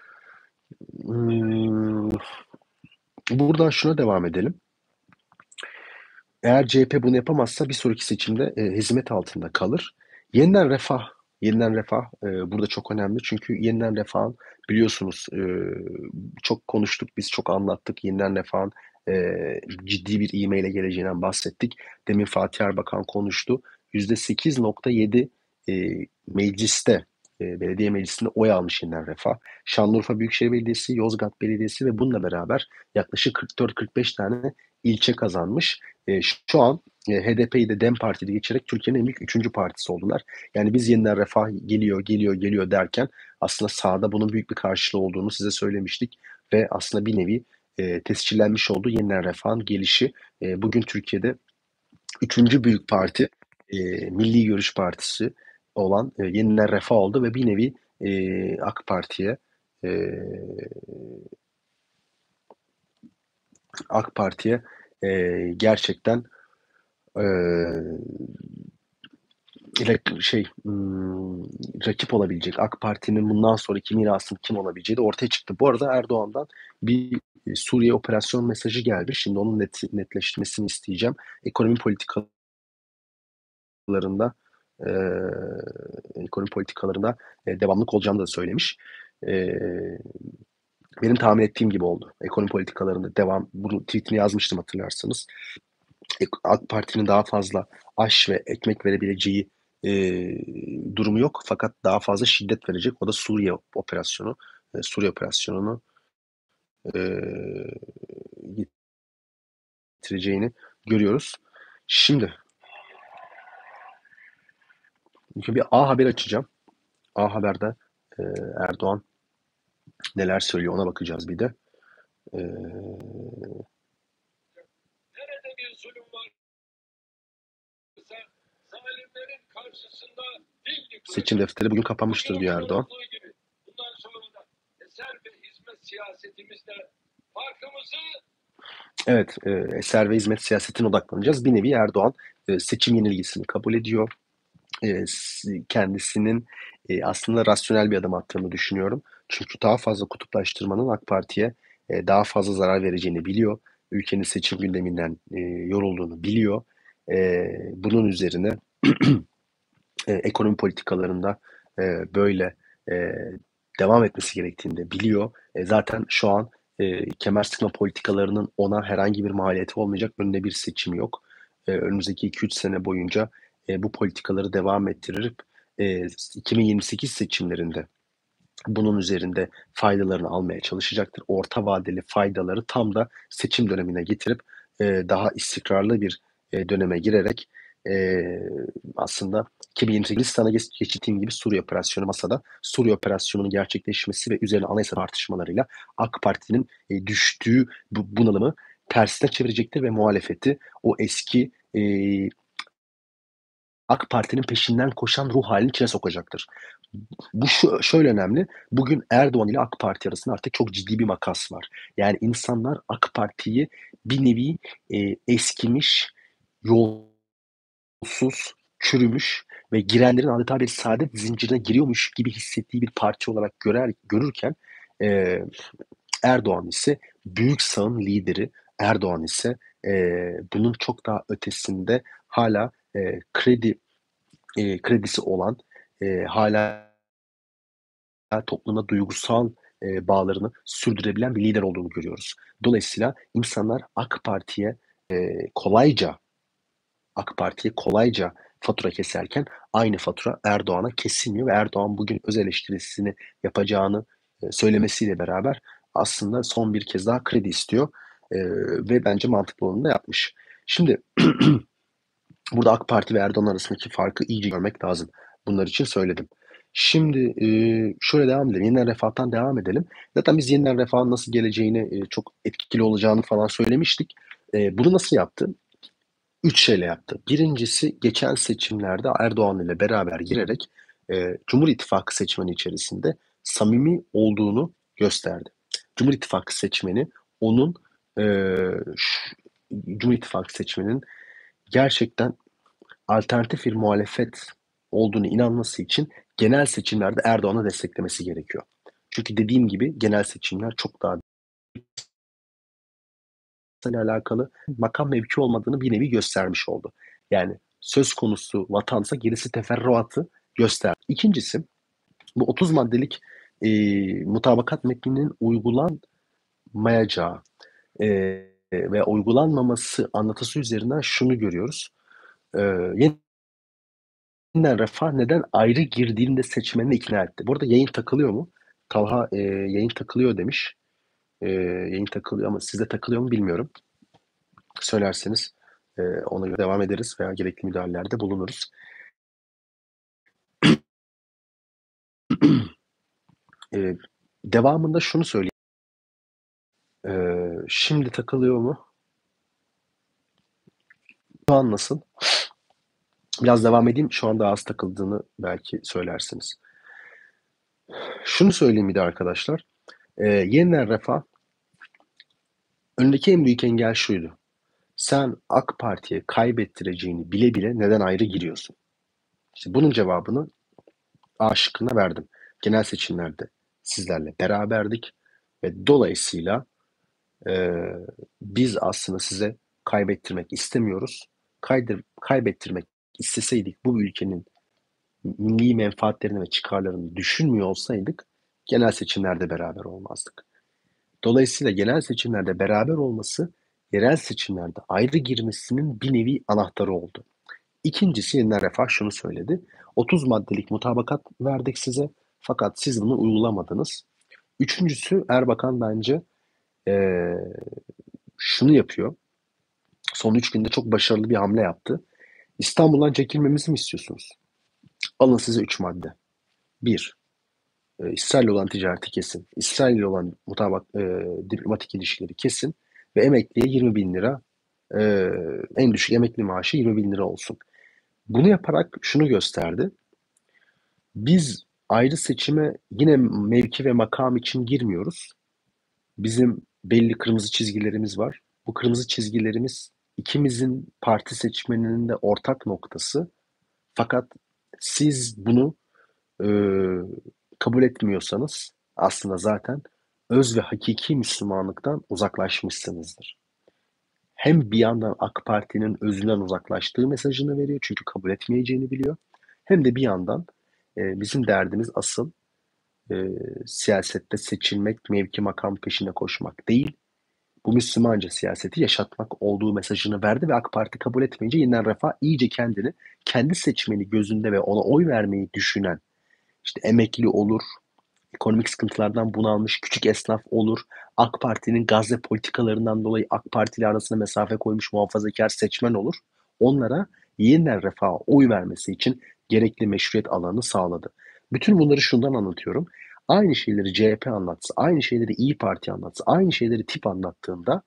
hmm, buradan şuna devam edelim. Eğer C H P bunu yapamazsa bir sonraki seçimde e, hizmet altında kalır. Yeniden Refah, Yeniden Refah e, burada çok önemli. Çünkü Yeniden Refah'ın biliyorsunuz e, çok konuştuk, biz çok anlattık. Yeniden Refah'ın e, ciddi bir ivmeyle ile geleceğinden bahsettik. Demin Fatih Erbakan konuştu. yüzde sekiz nokta yedi e, mecliste, e, belediye meclisinde oy almış Yeniden Refah. Şanlıurfa Büyükşehir Belediyesi, Yozgat Belediyesi ve bununla beraber yaklaşık kırk dört kırk beş tane ilçe kazanmış. E, şu an e, H D P'yi de DEM Parti'de geçerek Türkiye'nin en büyük üçüncü partisi oldular. Yani biz yeniden refah geliyor, geliyor, geliyor derken aslında sahada bunun büyük bir karşılığı olduğunu size söylemiştik. Ve aslında bir nevi e, tescillenmiş olduğu yeniden refahın gelişi. E, bugün Türkiye'de üçüncü büyük parti e, Milli Görüş Partisi olan e, yeniden refah oldu ve bir nevi e, AK Parti'ye e, AK Parti'ye e, gerçekten e, şey hmm, rakip olabilecek, AK Parti'nin bundan sonraki mirasının kim olabileceği de ortaya çıktı. Bu arada Erdoğan'dan bir e, Suriye operasyon mesajı geldi. Şimdi onun net, netleştirmesini isteyeceğim. Ekonomi politikalarında e, ekonomi politikalarında e, devamlık olacağını da söylemiş. E, benim tahmin ettiğim gibi oldu. Ekonomi politikalarında devam, bunu tweetini yazmıştım hatırlarsanız. AK Parti'nin daha fazla aş ve ekmek verebileceği e, durumu yok. Fakat daha fazla şiddet verecek. O da Suriye operasyonu. E, Suriye operasyonunu e, getireceğini görüyoruz. Şimdi bir A Haber açacağım. A Haber'de e, Erdoğan neler söylüyor ona bakacağız bir de. E, Nerede bir zulüm var? Zalimlerin karşısında seçim defteri bugün kapanmıştır diyor Erdoğan. Bundan sonra da eser ve hizmet siyasetimizde farkımızı Evet, e, eser ve hizmet siyasetine odaklanacağız. Bir nevi Erdoğan e, seçim yenilgisini kabul ediyor. E, kendisinin e, aslında rasyonel bir adım attığını düşünüyorum. Çünkü daha fazla kutuplaştırmanın AK Parti'ye e, daha fazla zarar vereceğini biliyor. Ülkenin seçim gündeminden e, yorulduğunu biliyor. Eee, bunun üzerine eee, ekonomi politikalarında, eee, böyle, eee, devam etmesi gerektiğini de biliyor. E, zaten şu an, eee, kemer sıkma politikalarının ona herhangi bir maliyeti olmayacak. Önünde bir seçim yok. Eee, önümüzdeki iki üç sene boyunca, eee, bu politikaları devam ettirip, eee, s iki bin yirmi sekiz seçimlerinde bunun üzerinde faydalarını almaya çalışacaktır. Orta vadeli faydaları tam da seçim dönemine getirip, eee, daha istikrarlı bir, eee, döneme girerek, eee, aslında iki bin yirmi sekiz sana ges geçtiğim gibi Suriye operasyonu masada. Suriye operasyonunun gerçekleşmesi ve üzerine anayasa tartışmalarıyla AK Parti'nin, eee, düştüğü bu bunalımı tersine çevirecektir ve muhalefeti o eski, eee, AK Parti'nin peşinden koşan ruh hâlinin içine sokacaktır. Bu şu şöyle önemli, bugün Erdoğan ile AK Parti arasında artık çok ciddi bir makas var. Yani insanlar AK Parti'yi bir nevi, eee, eskimiş, yolsuz, çürümüş ve girenlerin adeta bir saadet zincirine giriyormuş gibi hissettiği bir parti olarak görer görürken, eee, Erdoğan ise büyük sağın lideri. Erdoğan ise, eee, bunun çok daha ötesinde hâlâ, eee, kredi, eee, kredisi olan, eee, hâlâ topluma duygusal, eee, bağlarını sürdürebilen bir lider olduğunu görüyoruz. Dolayısıyla insanlar AK Parti'ye, eee, kolayca AK Parti'ye kolayca fatura keserken aynı fatura Erdoğan'a kesilmiyor ve Erdoğan bugün öz eleştirisini yapacağını, eee, söylemesiyle beraber aslında son bir kez daha kredi istiyor, eee, ve bence mantıklı olanı da yapmış. Şimdi burada AK Parti ve Erdoğan arasındaki farkı iyice görmek lazım. Bunlar için söyledim. Şimdi, eee, şöyle devam edelim, Yeniden Refah'tan devam edelim. Zaten biz Yeniden Refah'ın nasıl geleceğini, eee, çok etkili olacağını falan söylemiştik. Eee, bunu nasıl yaptı? üç şeyle yaptı. Birincisi geçen seçimlerde Erdoğan ile beraber girerek, eee, Cumhur İttifakı seçmeni içerisinde samimi olduğunu gösterdi. Cumhur İttifakı seçmeni onun, eee, ş Cumhur İttifakı seçmeninin gerçekten alternatif bir muhalefet olduğunu inanması için genel seçimlerde Erdoğan'ı desteklemesi gerekiyor. Çünkü dediğim gibi genel seçimler çok daha alakalı makam mevki olmadığını bir nevi göstermiş oldu. Yani söz konusu vatansa gerisi teferruatı gösterdi. İkincisi bu otuz maddelik, eee, mutabakat metninin uygulanmayacağı, eee, ve uygulanmaması anlatısı üzerinden şunu görüyoruz. Eee, Yeniden Refah neden ayrı girdiğini de seçmenini ikna etti. Bu arada yayın takılıyor mu? Talha, eee, yayın takılıyor demiş. Eee, yayın takılıyor ama sizde takılıyor mu bilmiyorum. Söylerseniz, eee, ona göre devam ederiz veya gerekli müdahalelerde bulunuruz. Eee, devamında şunu söyleyeyim. Eee, şimdi takılıyor mu? Şu an nasıl? Biraz devam edeyim. Şu an daha az takıldığını belki söylersiniz. Şunu söyleyeyim bir de arkadaşlar. Eee, Yeniden Refah önündeki en büyük engel şuydu. Sen AK Parti'ye kaybettireceğini bile bile neden ayrı giriyorsun? İşte bunun cevabını A şıkkında verdim. Genel seçimlerde sizlerle beraberdik ve dolayısıyla eee, biz aslında size kaybettirmek istemiyoruz. Kaydır, kaybettirmek isteseydik bu ülkenin milli menfaatlerini ve çıkarlarını düşünmüyor olsaydık genel seçimlerde beraber olmazdık. Dolayısıyla genel seçimlerde beraber olması yerel seçimlerde ayrı girmesinin bir nevi anahtarı oldu. İkincisi Yeniden Refah şunu söyledi. otuz maddelik mutabakat verdik size fakat siz bunu uygulamadınız. Üçüncüsü Erbakan bence eee, şunu yapıyor. Son üç günde çok başarılı bir hamle yaptı. İstanbul'dan çekilmemizi mi istiyorsunuz? Alın size üç madde. Bir, e, İsrail'le olan ticareti kesin. İsrail'le olan mutabak, e, diplomatik ilişkileri kesin. Ve emekliye yirmi bin lira, e, en düşük emekli maaşı yirmi bin lira olsun. Bunu yaparak şunu gösterdi. Biz ayrı seçime yine mevki ve makam için girmiyoruz. Bizim belli kırmızı çizgilerimiz var. Bu kırmızı çizgilerimiz ikimizin parti seçmeninin de ortak noktası. Fakat siz bunu e, kabul etmiyorsanız aslında zaten öz ve hakiki Müslümanlıktan uzaklaşmışsınızdır. hem bir yandan AK Parti'nin özünden uzaklaştığı mesajını veriyor çünkü kabul etmeyeceğini biliyor. Hem de bir yandan e, bizim derdimiz asıl e, siyasette seçilmek, mevki makam peşine koşmak değil. Bu Müslümanca siyaseti yaşatmak olduğu mesajını verdi ve AK Parti kabul etmeyince Yeniden Refah iyice kendini, kendi seçmeni gözünde ve ona oy vermeyi düşünen, işte emekli olur, ekonomik sıkıntılardan bunalmış küçük esnaf olur, AK Parti'nin gaz ve politikalarından dolayı AK Parti ile arasına mesafe koymuş muhafazakar seçmen olur. Onlara Yeniden Refah'a oy vermesi için gerekli meşruiyet alanı sağladı. Bütün bunları şundan anlatıyorum. Aynı şeyleri C H P anlatsa, aynı şeyleri İyi Parti anlatsa, aynı şeyleri tip anlattığında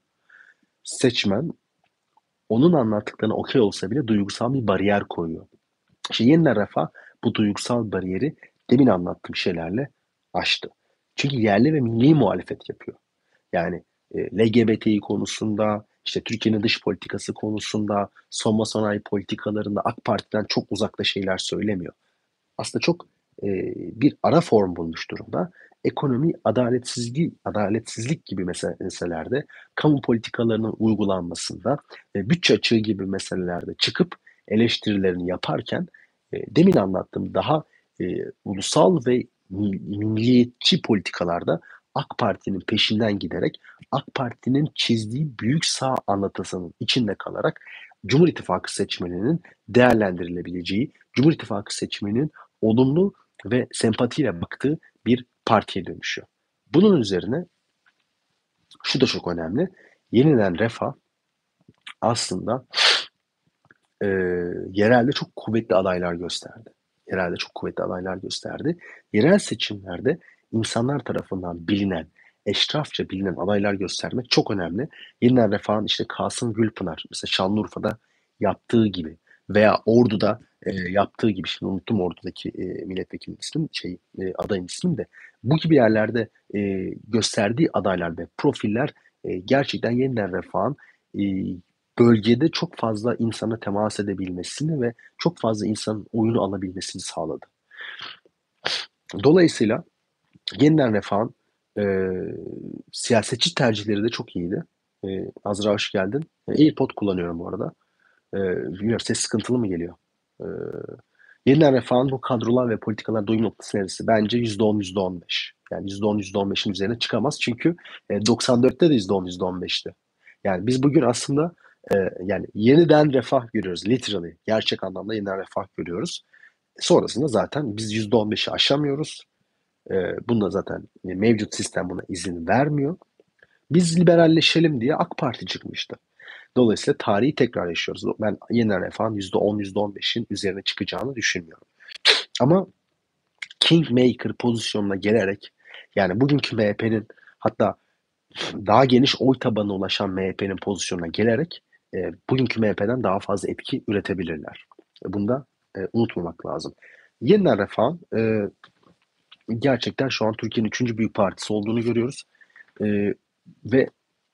seçmen onun anlattıklarına okey olsa bile duygusal bir bariyer koyuyor. İşte Yeniden Refah bu duygusal bariyeri demin anlattığım şeylerle aştı. Çünkü yerli ve milli muhalefet yapıyor. Yani e, L G B T İ konusunda, işte Türkiye'nin dış politikası konusunda, savunma sanayi politikalarında AK Parti'den çok uzakta şeyler söylemiyor. Aslında çok e, bir ara form bulmuş durumda. Ekonomi adaletsizlik, adaletsizlik gibi mese- meselelerde, kamu politikalarının uygulanmasında, e, bütçe açığı gibi meselelerde çıkıp eleştirilerini yaparken e, demin anlattığım daha e, ulusal ve milliyetçi politikalarda AK Parti'nin peşinden giderek AK Parti'nin çizdiği büyük sağ anlatısının içinde kalarak Cumhur İttifakı seçmeninin değerlendirilebileceği, Cumhur İttifakı seçmeninin olumlu ve sempatiyle baktığı bir partiye dönüşüyor. Bunun üzerine şu da çok önemli. Yeniden Refah aslında e, yerelde çok kuvvetli adaylar gösterdi. Yerelde çok kuvvetli adaylar gösterdi. Yerel seçimlerde insanlar tarafından bilinen, eşrafça bilinen adaylar göstermek çok önemli. Yeniden Refah'ın işte Kasım Gülpınar, mesela Şanlıurfa'da yaptığı gibi veya Ordu'da e, yaptığı gibi, şimdi unuttum Ordu'daki e, milletvekilinin ismini, şey, e, adayın ismini de, bu gibi yerlerde e, gösterdiği adaylar ve profiller e, gerçekten Yeniden Refah'ın e, bölgede çok fazla insana temas edebilmesini ve çok fazla insanın oyunu alabilmesini sağladı. Dolayısıyla Yeniden Refah'ın e, siyasetçi tercihleri de çok iyiydi. E, Azra hoş geldin. E, AirPod kullanıyorum bu arada. E, bilmiyorum, ses sıkıntılı mı geliyor? E, Yeniden Refah'ın bu kadrolar ve politikalar doyum noktası neresi? Bence yüzde on yüzde on beş. Yani yüzde on yüzde on beşin üzerine çıkamaz. Çünkü e, doksan dörtte de yüzde on yüzde on beşti. Yani biz bugün aslında e, yani yeniden refah görüyoruz. Literally. Gerçek anlamda yeniden refah görüyoruz. Sonrasında zaten biz yüzde on beşi aşamıyoruz. E, Bunda zaten e, mevcut sistem buna izin vermiyor. Biz liberalleşelim diye AK Parti çıkmıştı. Dolayısıyla tarihi tekrar yaşıyoruz. Ben yeniden refahın yüzde on yüzde on beşin üzerine çıkacağını düşünmüyorum. Ama Kingmaker pozisyonuna gelerek, yani bugünkü M H P'nin, hatta daha geniş oy tabanına ulaşan M H P'nin pozisyonuna gelerek e, bugünkü M H P'den daha fazla etki üretebilirler. Bunu da e, unutmamak lazım. Yeniden Refah'ın e, gerçekten şu an Türkiye'nin üçüncü büyük partisi olduğunu görüyoruz. E, ve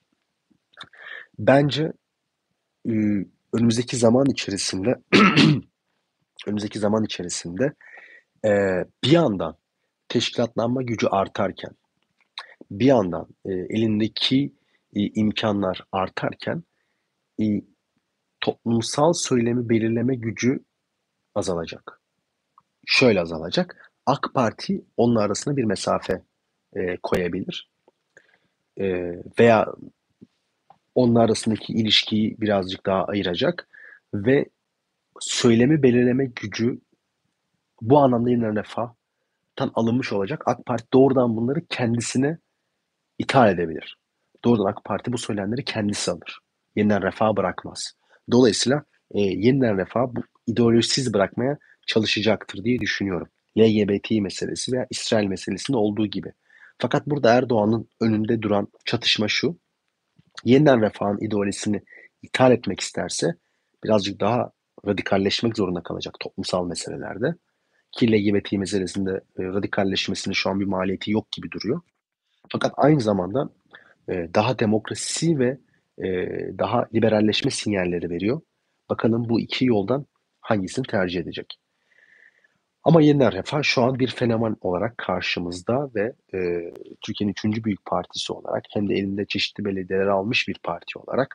bence e, önümüzdeki zaman içerisinde önümüzdeki zaman içerisinde e, bir yandan teşkilatlanma gücü artarken, bir yandan e, elindeki e, imkanlar artarken e, toplumsal söylemi belirleme gücü azalacak. Şöyle azalacak. AK Parti onun arasına bir mesafe e, koyabilir. E, veya onun arasındaki ilişkiyi birazcık daha ayıracak ve söylemi belirleme gücü bu anlamda Yeniden Refah'tan alınmış olacak. AK Parti doğrudan bunları kendisine ithal edebilir. Doğrudan AK Parti bu söylemleri kendisi alır. Yeniden Refah bırakmaz. Dolayısıyla e, Yeniden Refah bu ideolojisiz bırakmaya çalışacaktır diye düşünüyorum. L G B T meselesi veya İsrail meselesinde olduğu gibi. Fakat burada Erdoğan'ın önünde duran çatışma şu: Yeniden Refah'ın ideolojisini ithal etmek isterse birazcık daha radikalleşmek zorunda kalacak toplumsal meselelerde. Ki L G B T meselesinde e, radikalleşmesinin şu an bir maliyeti yok gibi duruyor. Fakat aynı zamanda e, daha demokrasi ve e, daha liberalleşme sinyalleri veriyor. Bakalım bu iki yoldan hangisini tercih edecek? Ama Yeniden Refah şu an bir fenomen olarak karşımızda ve e, Türkiye'nin üçüncü büyük partisi olarak, hem de elinde çeşitli belediyeler almış bir parti olarak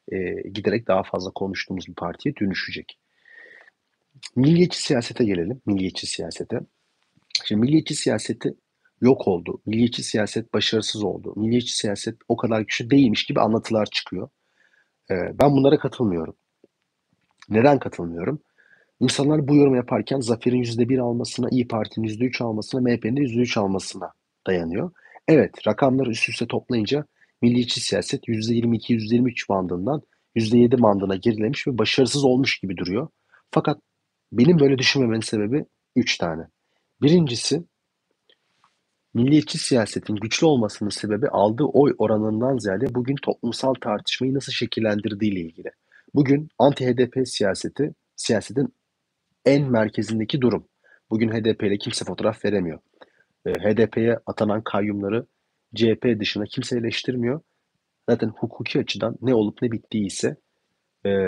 e, giderek daha fazla konuştuğumuz bir partiye dönüşecek. Milliyetçi siyasete gelelim. Milliyetçi siyasete. Şimdi milliyetçi siyaseti yok oldu. Milliyetçi siyaset başarısız oldu. Milliyetçi siyaset o kadar güçlü değilmiş gibi anlatılar çıkıyor. Ee, ben bunlara katılmıyorum. Neden katılmıyorum? İnsanlar bu yorum yaparken Zafer'in yüzde bir almasına, İyi Parti'nin yüzde üç almasına, M H P'nin de yüzde üç almasına dayanıyor. Evet, rakamları üst üste toplayınca milliyetçi siyaset yüzde yirmi iki yüzde yirmi üç bandından yüzde yedi bandına gerilemiş ve başarısız olmuş gibi duruyor. Fakat benim böyle düşünmemenin sebebi üç tane. Birincisi, milliyetçi siyasetin güçlü olmasının sebebi aldığı oy oranından ziyade bugün toplumsal tartışmayı nasıl şekillendirdiği ile ilgili. Bugün anti-H D P siyaseti, siyasetin en merkezindeki durum. Bugün H D P ile kimse fotoğraf veremiyor. E, H D P'ye atanan kayyumları C H P dışında kimse eleştirmiyor. Zaten hukuki açıdan ne olup ne bittiği ise e,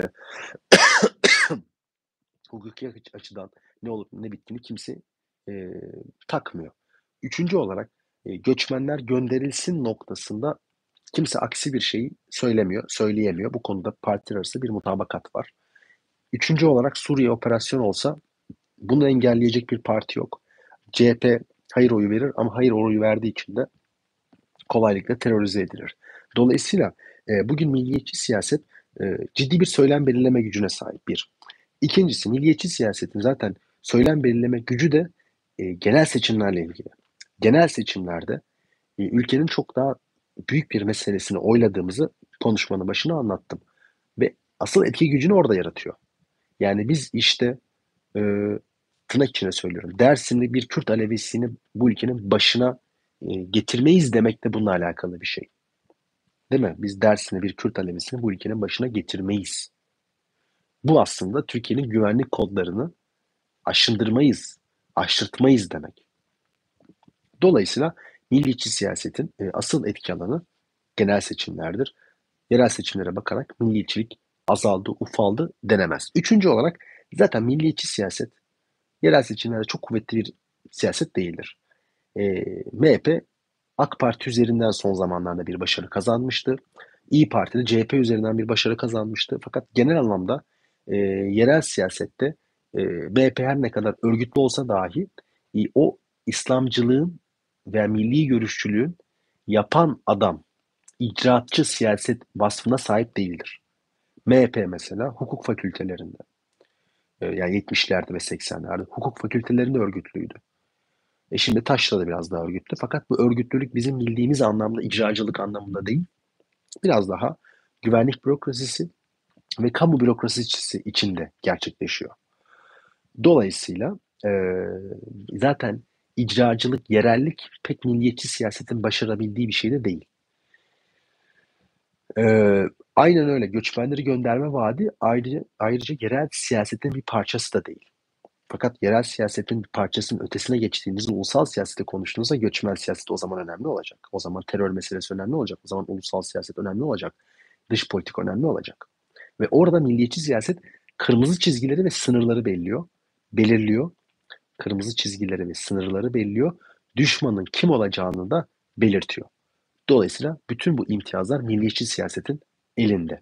hukuki açıdan ne olup ne bittiğini kimse e, takmıyor. Üçüncü olarak e, göçmenler gönderilsin noktasında kimse aksi bir şeyi söylemiyor, söyleyemiyor. Bu konuda partiler arasında bir mutabakat var. Üçüncü olarak Suriye operasyonu olsa bunu engelleyecek bir parti yok. C H P hayır oyu verir ama hayır oyu verdiği için de kolaylıkla terörize edilir. Dolayısıyla e, bugün milliyetçi siyaset e, ciddi bir söylem belirleme gücüne sahip bir. İkincisi milliyetçi siyasetin zaten söylem belirleme gücü de e, genel seçimlerle ilgili. Genel seçimlerde e, ülkenin çok daha büyük bir meselesini oyladığımızı konuşmanın başına anlattım. Ve asıl etki gücünü orada yaratıyor. Yani biz işte e, tırnak içine söylüyorum. Dersim'de bir Kürt Alevisini bu ülkenin başına e, getirmeyiz demek de bununla alakalı bir şey. Değil mi? Biz Dersim'de bir Kürt Alevisini bu ülkenin başına getirmeyiz. Bu aslında Türkiye'nin güvenlik kodlarını aşındırmayız, aşırtmayız demek. Dolayısıyla milliyetçi siyasetin e, asıl etki alanı genel seçimlerdir. Yerel seçimlere bakarak milliyetçilik azaldı, ufaldı denemez. Üçüncü olarak zaten milliyetçi siyaset yerel seçimlerde çok kuvvetli bir siyaset değildir. E, M H P AK Parti üzerinden son zamanlarda bir başarı kazanmıştı. İyi Parti de C H P üzerinden bir başarı kazanmıştı. Fakat genel anlamda e, yerel siyasette e, M H P her ne kadar örgütlü olsa dahi e, o İslamcılığın veya milli görüşçülüğün yapan adam, icraatçı siyaset vasfına sahip değildir. M H P mesela hukuk fakültelerinde, e, yani yetmişlerde ve seksenlerde hukuk fakültelerinde örgütlüydü. E şimdi Taşra'da biraz daha örgütlü. Fakat bu örgütlülük bizim bildiğimiz anlamda icracılık anlamında değil. Biraz daha güvenlik bürokrasisi ve kamu bürokrasisi içinde gerçekleşiyor. Dolayısıyla e, zaten icracılık, yerellik pek milliyetçi siyasetin başarabildiği bir şey de değil. E, aynen öyle. Göçmenleri gönderme vaadi ayrıca, ayrıca yerel siyasetin bir parçası da değil. Fakat yerel siyasetin bir parçasının ötesine geçtiğimizde ulusal siyasete konuştuğumuzda göçmen siyaseti o zaman önemli olacak. O zaman terör meselesi önemli olacak. O zaman ulusal siyaset önemli olacak. Dış politik önemli olacak. Ve orada milliyetçi siyaset kırmızı çizgileri ve sınırları belirliyor. Belirliyor. Kırmızı çizgileri ve sınırları belirliyor. Düşmanın kim olacağını da belirtiyor. Dolayısıyla bütün bu imtiyazlar milliyetçi siyasetin elinde.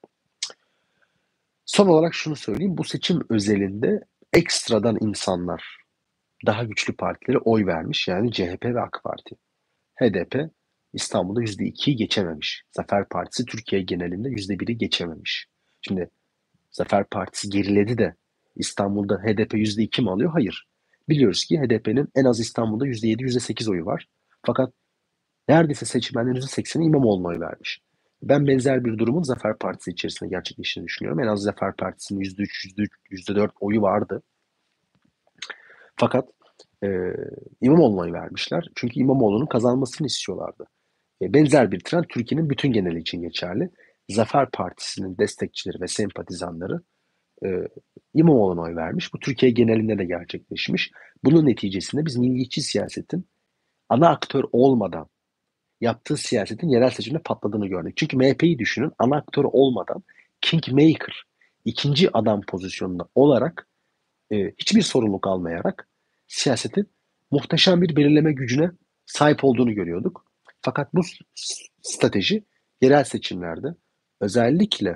Son olarak şunu söyleyeyim. Bu seçim özelinde ekstradan insanlar daha güçlü partilere oy vermiş. Yani C H P ve AK Parti. H D P İstanbul'da yüzde ikiyi geçememiş. Zafer Partisi Türkiye genelinde yüzde biri geçememiş. Şimdi Zafer Partisi geriledi de İstanbul'da H D P yüzde iki mi alıyor? Hayır. Biliyoruz ki H D P'nin en az İstanbul'da yüzde yedi, yüzde sekiz oyu var. Fakat neredeyse seçmenlerin yüzde sekseni İmamoğlu'na oy vermiş. Ben benzer bir durumun Zafer Partisi içerisinde gerçekleştiğini düşünüyorum. En az Zafer Partisi'nin yüzde üç, yüzde üç, yüzde dört oyu vardı. Fakat e, İmamoğlu'na oy vermişler. Çünkü İmamoğlu'nun kazanmasını istiyorlardı. E, benzer bir trend Türkiye'nin bütün geneli için geçerli. Zafer Partisi'nin destekçileri ve sempatizanları e, İmamoğlu'na oy vermiş. Bu Türkiye genelinde de gerçekleşmiş. Bunun neticesinde biz milliyetçi siyasetin ana aktör olmadan yaptığı siyasetin yerel seçimde patladığını gördük. Çünkü M H P'yi düşünün, ana aktör olmadan kingmaker, ikinci adam pozisyonunda olarak e, hiçbir sorumluluk almayarak siyasetin muhteşem bir belirleme gücüne sahip olduğunu görüyorduk. Fakat bu strateji yerel seçimlerde özellikle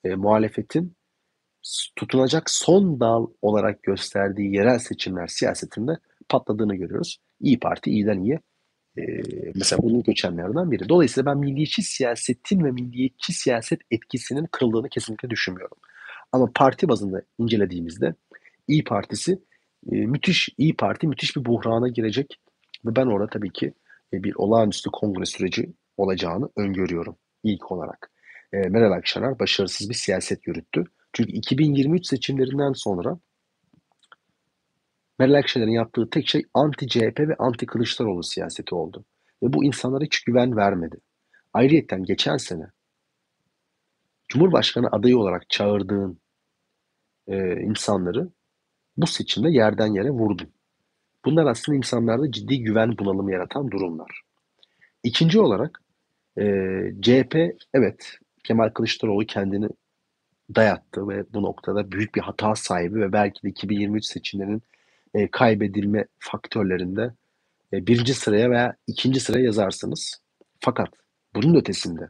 e, muhalefetin tutunacak son dal olarak gösterdiği yerel seçimler siyasetinde patladığını görüyoruz. İyi Parti iyiden iyiye e, mesela bunun göçenlerden biri. Dolayısıyla ben milliyetçi siyasetin ve milliyetçi siyaset etkisinin kırıldığını kesinlikle düşünmüyorum. Ama parti bazında incelediğimizde İyi Partisi e, müthiş İyi Parti müthiş bir buhrana girecek ve ben orada tabii ki e, bir olağanüstü kongre süreci olacağını öngörüyorum ilk olarak. E, Meral Akşener başarısız bir siyaset yürüttü. Çünkü iki bin yirmi üç seçimlerinden sonra Meral Akşener'in yaptığı tek şey anti C H P ve anti Kılıçdaroğlu siyaseti oldu. Ve bu insanlara hiç güven vermedi. Ayrıyeten geçen sene Cumhurbaşkanı adayı olarak çağırdığın e, insanları bu seçimde yerden yere vurdun. Bunlar aslında insanlarda ciddi güven bunalımı yaratan durumlar. İkinci olarak e, C H P evet Kemal Kılıçdaroğlu kendini dayattı ve bu noktada büyük bir hata sahibi ve belki de iki bin yirmi üç seçimlerinin e, kaybedilme faktörlerinde e, birinci sıraya veya ikinci sıraya yazarsınız. Fakat bunun ötesinde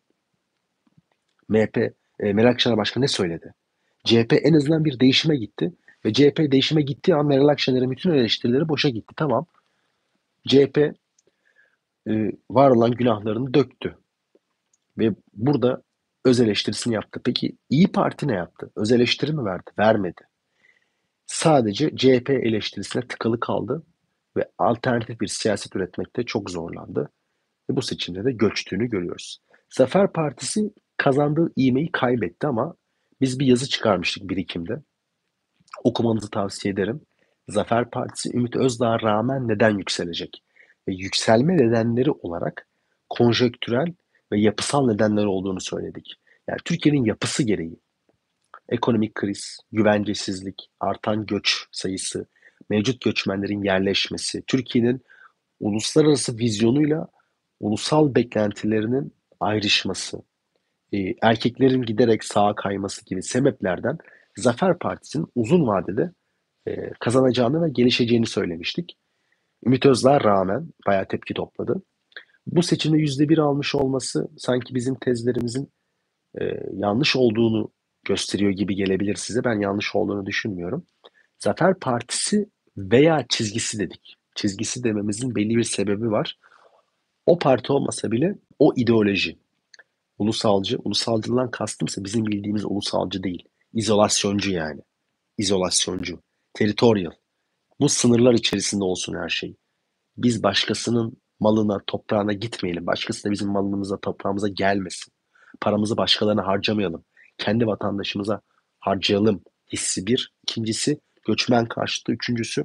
M H P, e, Meral Akşener Başkan ne söyledi? C H P en azından bir değişime gitti ve C H P değişime gittiği an Meral Akşener'in bütün eleştirileri boşa gitti. Tamam. C H P e, var olan günahlarını döktü ve burada öz eleştirisini yaptı. Peki İyi Parti ne yaptı? Öz eleştiri mi verdi? Vermedi. Sadece C H P eleştirisine tıkalı kaldı ve alternatif bir siyaset üretmekte çok zorlandı. Ve bu seçimde de göçtüğünü görüyoruz. Zafer Partisi kazandığı ivmeyi kaybetti ama biz bir yazı çıkarmıştık birikimde. Okumanızı tavsiye ederim. Zafer Partisi Ümit Özdağ'a rağmen neden yükselecek? Ve yükselme nedenleri olarak konjonktürel ve yapısal nedenler olduğunu söyledik. Yani Türkiye'nin yapısı gereği ekonomik kriz, güvencesizlik, artan göç sayısı, mevcut göçmenlerin yerleşmesi, Türkiye'nin uluslararası vizyonuyla ulusal beklentilerinin ayrışması, e, erkeklerin giderek sağa kayması gibi sebeplerden Zafer Partisi'nin uzun vadede e, kazanacağını ve gelişeceğini söylemiştik. Ümit Özdağ'a rağmen bayağı tepki topladı. Bu seçimde yüzde bir almış olması sanki bizim tezlerimizin e, yanlış olduğunu gösteriyor gibi gelebilir size. Ben yanlış olduğunu düşünmüyorum. Zafer Partisi veya çizgisi dedik. Çizgisi dememizin belli bir sebebi var. O parti olmasa bile o ideoloji, ulusalcı, ulusalcıdan kastımsa bizim bildiğimiz ulusalcı değil. İzolasyoncu yani. İzolasyoncu. Territorial. Bu sınırlar içerisinde olsun her şey. Biz başkasının malına, toprağına gitmeyelim. Başkası da bizim malımıza, toprağımıza gelmesin. Paramızı başkalarına harcamayalım. Kendi vatandaşımıza harcayalım hissi bir. İkincisi göçmen karşıtı. Üçüncüsü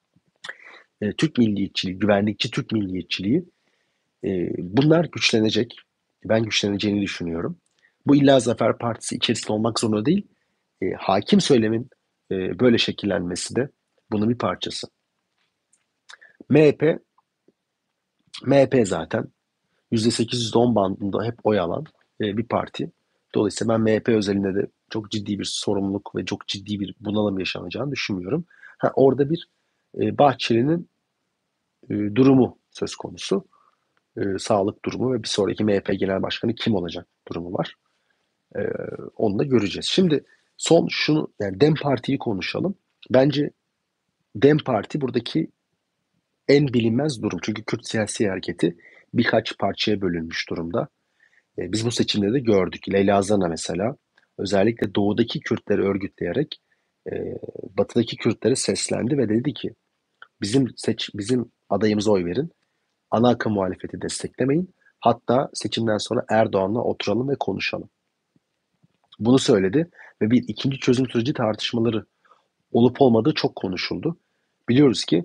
e, Türk milliyetçiliği, güvenlikçi Türk milliyetçiliği. E, bunlar güçlenecek. Ben güçleneceğini düşünüyorum. Bu illa Zafer Partisi içerisinde olmak zorunda değil. E, hakim söylemin e, böyle şekillenmesi de bunun bir parçası. M H P, M H P zaten yüzde sekiz yüzde on bandında hep oy alan e, bir parti. Dolayısıyla ben M H P özelinde de çok ciddi bir sorumluluk ve çok ciddi bir bunalım yaşanacağını düşünmüyorum. Ha, orada bir e, Bahçeli'nin e, durumu söz konusu. E, sağlık durumu ve bir sonraki M H P Genel Başkanı kim olacak durumu var. E, Onu da göreceğiz. Şimdi son şunu yani Dem Parti'yi konuşalım. Bence Dem Parti buradaki en bilinmez durum. Çünkü Kürt siyasi hareketi birkaç parçaya bölünmüş durumda. E, biz bu seçimde de gördük. Leyla Zana mesela özellikle doğudaki Kürtleri örgütleyerek e, batıdaki Kürtlere seslendi ve dedi ki bizim seç bizim adayımıza oy verin. Ana akım muhalefeti desteklemeyin. Hatta seçimden sonra Erdoğan'la oturalım ve konuşalım. Bunu söyledi ve bir ikinci çözüm süreci tartışmaları olup olmadığı çok konuşuldu. Biliyoruz ki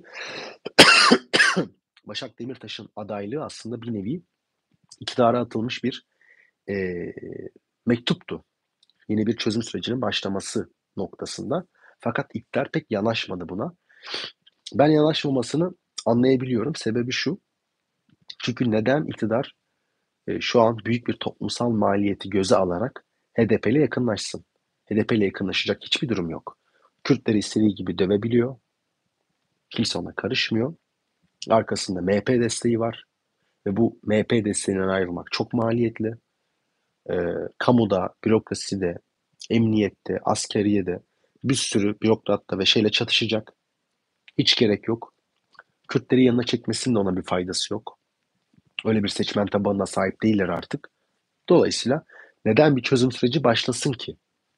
Başak Demirtaş'ın adaylığı aslında bir nevi iktidara atılmış bir e, mektuptu. Yeni bir çözüm sürecinin başlaması noktasında. Fakat iktidar pek yanaşmadı buna. Ben yanaşmamasını anlayabiliyorum. Sebebi şu. Çünkü neden iktidar e, şu an büyük bir toplumsal maliyeti göze alarak H D P ile yakınlaşsın? H D P ile yakınlaşacak hiçbir durum yok. Kürtleri istediği gibi dövebiliyor. Kimse ona karışmıyor. Arkasında M H P desteği var. Ve bu M H P desteğinden ayrılmak çok maliyetli. E, kamuda, bürokraside emniyette, askeriyede bir sürü bürokratla ve şeyle çatışacak. Hiç gerek yok. Kürtleri yanına çekmesinin de ona bir faydası yok. Öyle bir seçmen tabanına sahip değiller artık. Dolayısıyla neden bir çözüm süreci başlasın ki?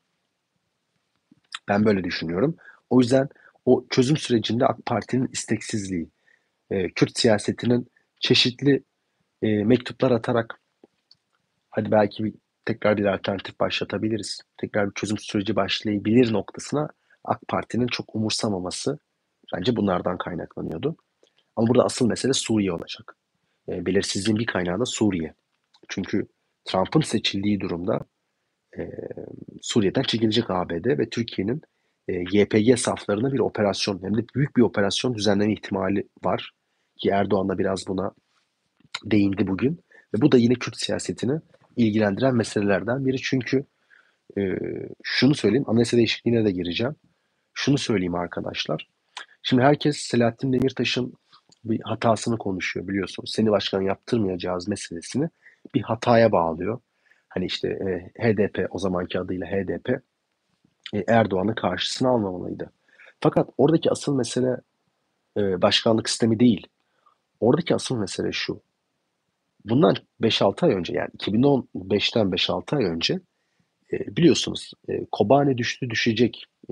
Ben böyle düşünüyorum. O yüzden o çözüm sürecinde AK Parti'nin isteksizliği, e, Kürt siyasetinin çeşitli e, mektuplar atarak hadi belki bir, tekrar bir alternatif başlatabiliriz. Tekrar bir çözüm süreci başlayabilir noktasına AK Parti'nin çok umursamaması bence bunlardan kaynaklanıyordu. Ama burada asıl mesele Suriye olacak. E, belirsizliğin bir kaynağı da Suriye. Çünkü Trump'ın seçildiği durumda e, Suriye'den çekilecek A B D ve Türkiye'nin e, Y P G saflarına bir operasyon hem de büyük bir operasyon düzenleme ihtimali var. Ki Erdoğan da biraz buna değindi bugün. Ve bu da yine Kürt siyasetini ilgilendiren meselelerden biri. Çünkü e, şunu söyleyeyim, anayasa değişikliğine de gireceğim. Şunu söyleyeyim arkadaşlar. Şimdi herkes Selahattin Demirtaş'ın bir hatasını konuşuyor biliyorsunuz. Seni başkan yaptırmayacağız meselesini bir hataya bağlıyor. Hani işte e, H D P o zamanki adıyla H D P e, Erdoğan'ı karşısına almamalıydı. Fakat oradaki asıl mesele e, başkanlık sistemi değil. Oradaki asıl mesele şu. Bundan beş altı ay önce yani iki bin on beşten beş altı ay önce e, biliyorsunuz e, Kobane düştü düşecek e,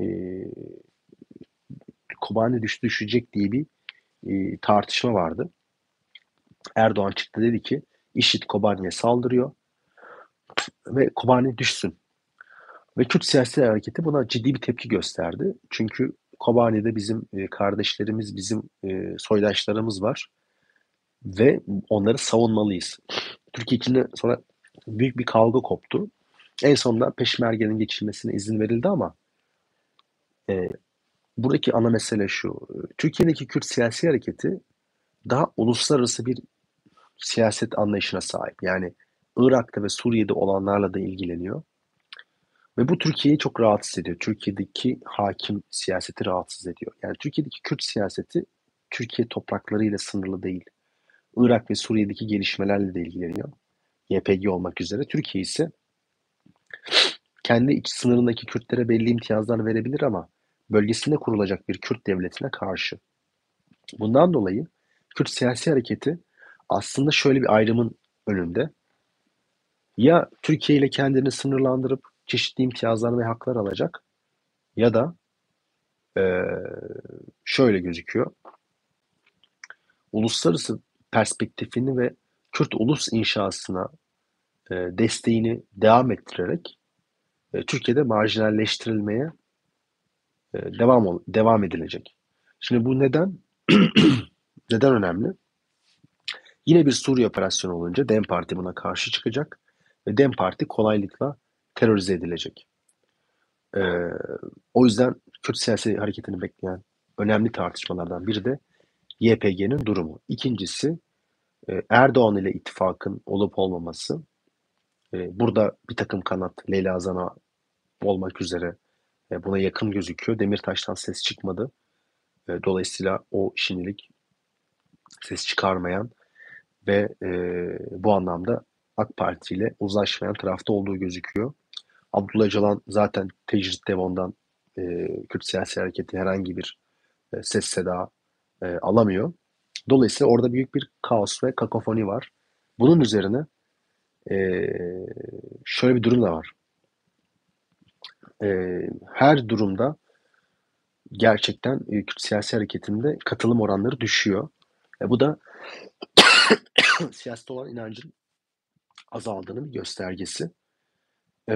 Kobane düştü düşecek diye bir e, tartışma vardı. Erdoğan çıktı dedi ki IŞİD Kobane'ye saldırıyor ve Kobane düşsün. Ve Kürt siyasi hareketi buna ciddi bir tepki gösterdi. Çünkü Kobane'de bizim e, kardeşlerimiz, bizim e, soydaşlarımız var ve onları savunmalıyız. Türkiye içinde sonra büyük bir kavga koptu. En sonunda Peşmerge'nin geçilmesine izin verildi ama e, buradaki ana mesele şu. Türkiye'deki Kürt siyasi hareketi daha uluslararası bir siyaset anlayışına sahip. Yani Irak'ta ve Suriye'de olanlarla da ilgileniyor. Ve bu Türkiye'yi çok rahatsız ediyor. Türkiye'deki hakim siyaseti rahatsız ediyor. Yani Türkiye'deki Kürt siyaseti Türkiye topraklarıyla sınırlı değil. Irak ve Suriye'deki gelişmelerle de ilgileniyor. Y P G olmak üzere. Türkiye ise kendi iç sınırındaki Kürtlere belli imtiyazlar verebilir ama bölgesinde kurulacak bir Kürt devletine karşı. Bundan dolayı Kürt siyasi hareketi aslında şöyle bir ayrımın önünde. Ya Türkiye ile kendini sınırlandırıp çeşitli imtiyazlar ve haklar alacak ya da eee, şöyle gözüküyor. Uluslararası perspektifini ve Kürt ulus inşasına eee, desteğini devam ettirerek e, Türkiye'de marjinalleştirilmeye e, devam ol- devam edilecek. Şimdi bu neden neden önemli? Yine bir Suriye operasyonu olunca DEM Parti buna karşı çıkacak ve DEM Parti kolaylıkla terörize edilecek. Ee, O yüzden Kürt siyasi hareketini bekleyen önemli tartışmalardan biri de Y P G'nin durumu. İkincisi e, Erdoğan ile ittifakın olup olmaması. E, burada bir takım kanat Leyla Zana olmak üzere e, buna yakın gözüküyor. Demirtaş'tan ses çıkmadı. E, dolayısıyla o şimdilik ses çıkarmayan ve e, bu anlamda AK Parti ile uzlaşmayan tarafta olduğu gözüküyor. Abdullah Öcalan zaten tecrit devondan e, Kürt siyasi hareketi herhangi bir e, ses seda e, alamıyor. Dolayısıyla orada büyük bir kaos ve kakofoni var. Bunun üzerine e, şöyle bir durum da var. E, Her durumda gerçekten e, Kürt siyasi hareketinde katılım oranları düşüyor. E, bu da siyasete olan inancın azaldığının bir göstergesi. E,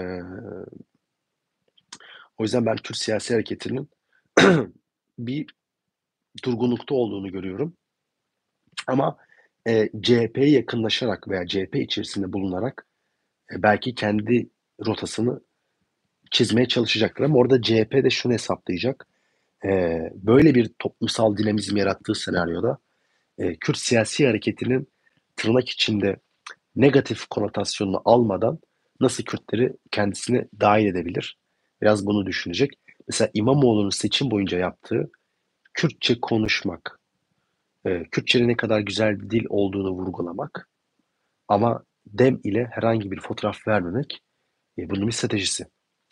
O yüzden ben Kürt siyasi hareketinin bir durgunlukta olduğunu görüyorum. Ama e, C H P'ye yakınlaşarak veya C H P içerisinde bulunarak e, belki kendi rotasını çizmeye çalışacaktır. Ama orada C H P de şunu hesaplayacak. E, Böyle bir toplumsal dinamizm yarattığı senaryoda e, Kürt siyasi hareketinin tırnak içinde negatif konotasyonunu almadan nasıl Kürtleri kendisine dahil edebilir? Biraz bunu düşünecek. Mesela İmamoğlu'nun seçim boyunca yaptığı Kürtçe konuşmak, e, Kürtçenin ne kadar güzel bir dil olduğunu vurgulamak ama dem ile herhangi bir fotoğraf vermemek e, bunun bir stratejisi.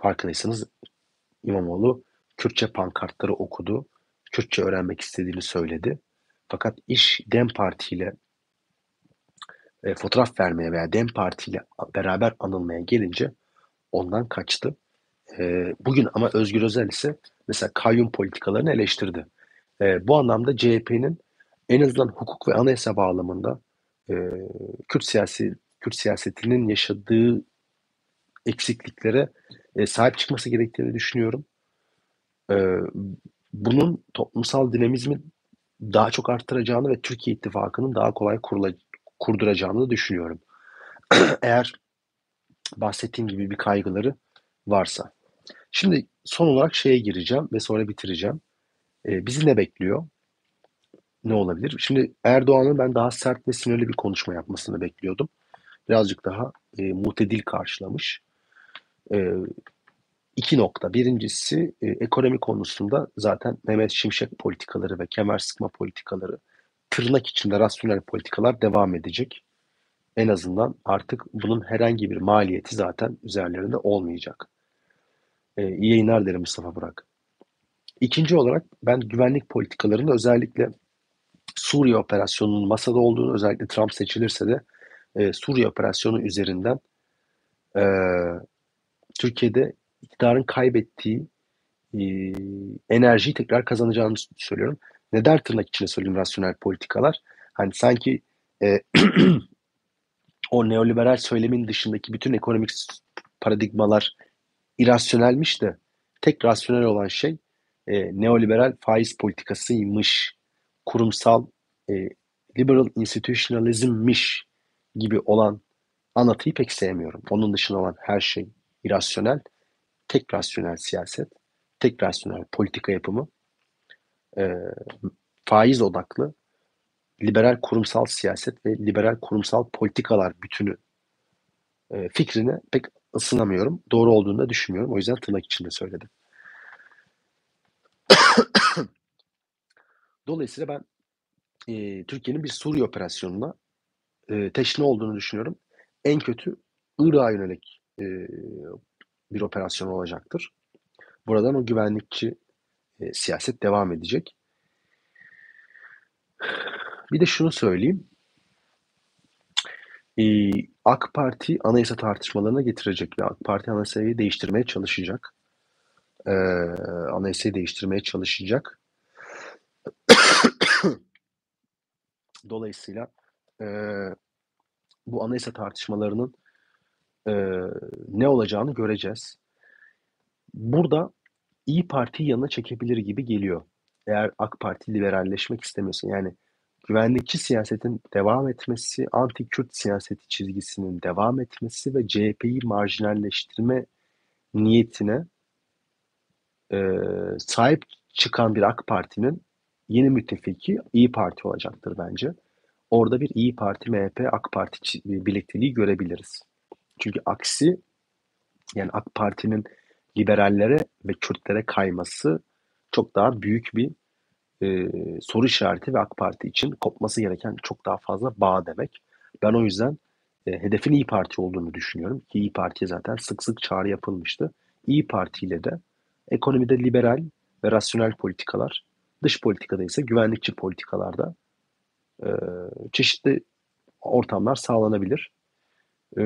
Farkındaysanız İmamoğlu Kürtçe pankartları okudu. Kürtçe öğrenmek istediğini söyledi. Fakat iş DEM Parti ile e, fotoğraf vermeye veya DEM Parti ile beraber anılmaya gelince ondan kaçtı. E, bugün ama Özgür Özel ise mesela kayyum politikalarını eleştirdi. E, bu anlamda C H P'nin en azından hukuk ve anayasa bağlamında e, Kürt siyasi Kürt siyasetinin yaşadığı eksikliklere e, sahip çıkması gerektiğini düşünüyorum. E, bunun toplumsal dinamizmi daha çok arttıracağını ve Türkiye İttifakı'nın daha kolay kurula, kurduracağını düşünüyorum. Eğer bahsettiğim gibi bir kaygıları varsa. Şimdi son olarak şeye gireceğim ve sonra bitireceğim. E, bizi ne bekliyor? Ne olabilir? Şimdi Erdoğan'ın ben daha sert ve sinirli bir konuşma yapmasını bekliyordum. Birazcık daha e, mutedil karşılamış. E, iki nokta. Birincisi e, ekonomi konusunda zaten Mehmet Şimşek politikaları ve kemer sıkma politikaları tırnak içinde rasyonel politikalar devam edecek. En azından artık bunun herhangi bir maliyeti zaten üzerlerinde olmayacak. E, iyi yayınlar derim Mustafa Burak. İkinci olarak ben güvenlik politikalarında özellikle Suriye operasyonunun masada olduğunu, özellikle Trump seçilirse de e, Suriye operasyonu üzerinden e, Türkiye'de iktidarın kaybettiği e, enerjiyi tekrar kazanacağını söylüyorum. Ne der tırnak içinde söyleyeyim rasyonel politikalar? Hani sanki e, o neoliberal söylemin dışındaki bütün ekonomik paradigmalar irrasyonelmiş de tek rasyonel olan şey e, neoliberal faiz politikasıymış, kurumsal e, liberal institutionalizmmiş gibi olan anlatıyı pek sevmiyorum. Onun dışında olan her şey irrasyonel, tek rasyonel siyaset, tek rasyonel politika yapımı, e, faiz odaklı, liberal kurumsal siyaset ve liberal kurumsal politikalar bütünü e, fikrine pek ısınamıyorum. Doğru olduğunu da düşünmüyorum. O yüzden tırnak içinde söyledim. Dolayısıyla ben e, Türkiye'nin bir Suriye operasyonuna e, teşne olduğunu düşünüyorum. En kötü Irak'a yönelik e, bir operasyon olacaktır. Buradan o güvenlikçi e, siyaset devam edecek. Bir de şunu söyleyeyim. E, AK Parti anayasa tartışmalarına getirecek ve AK Parti anayasayı değiştirmeye çalışacak. E, anayasayı değiştirmeye çalışacak. Dolayısıyla e, bu anayasa tartışmalarının e, ne olacağını göreceğiz. Burada İyi Parti'yi yanına çekebilir gibi geliyor. Eğer AK Parti liberalleşmek istemiyorsa, yani güvenlikçi siyasetin devam etmesi, anti-Kürt siyaseti çizgisinin devam etmesi ve C H P'yi marjinalleştirme niyetine e, sahip çıkan bir AK Parti'nin yeni müttefiki İyi Parti olacaktır bence. Orada bir İyi Parti, M H P, AK Parti birlikteliği görebiliriz. Çünkü aksi, yani AK Parti'nin liberallere ve Kürtlere kayması çok daha büyük bir e, soru işareti ve AK Parti için kopması gereken çok daha fazla bağ demek. Ben o yüzden e, hedefin İyi Parti olduğunu düşünüyorum ki İyi Parti'ye zaten sık sık çağrı yapılmıştı. İyi Parti ile de ekonomide liberal ve rasyonel politikalar, dış politikada ise güvenlikçi politikalarda e, çeşitli ortamlar sağlanabilir. E,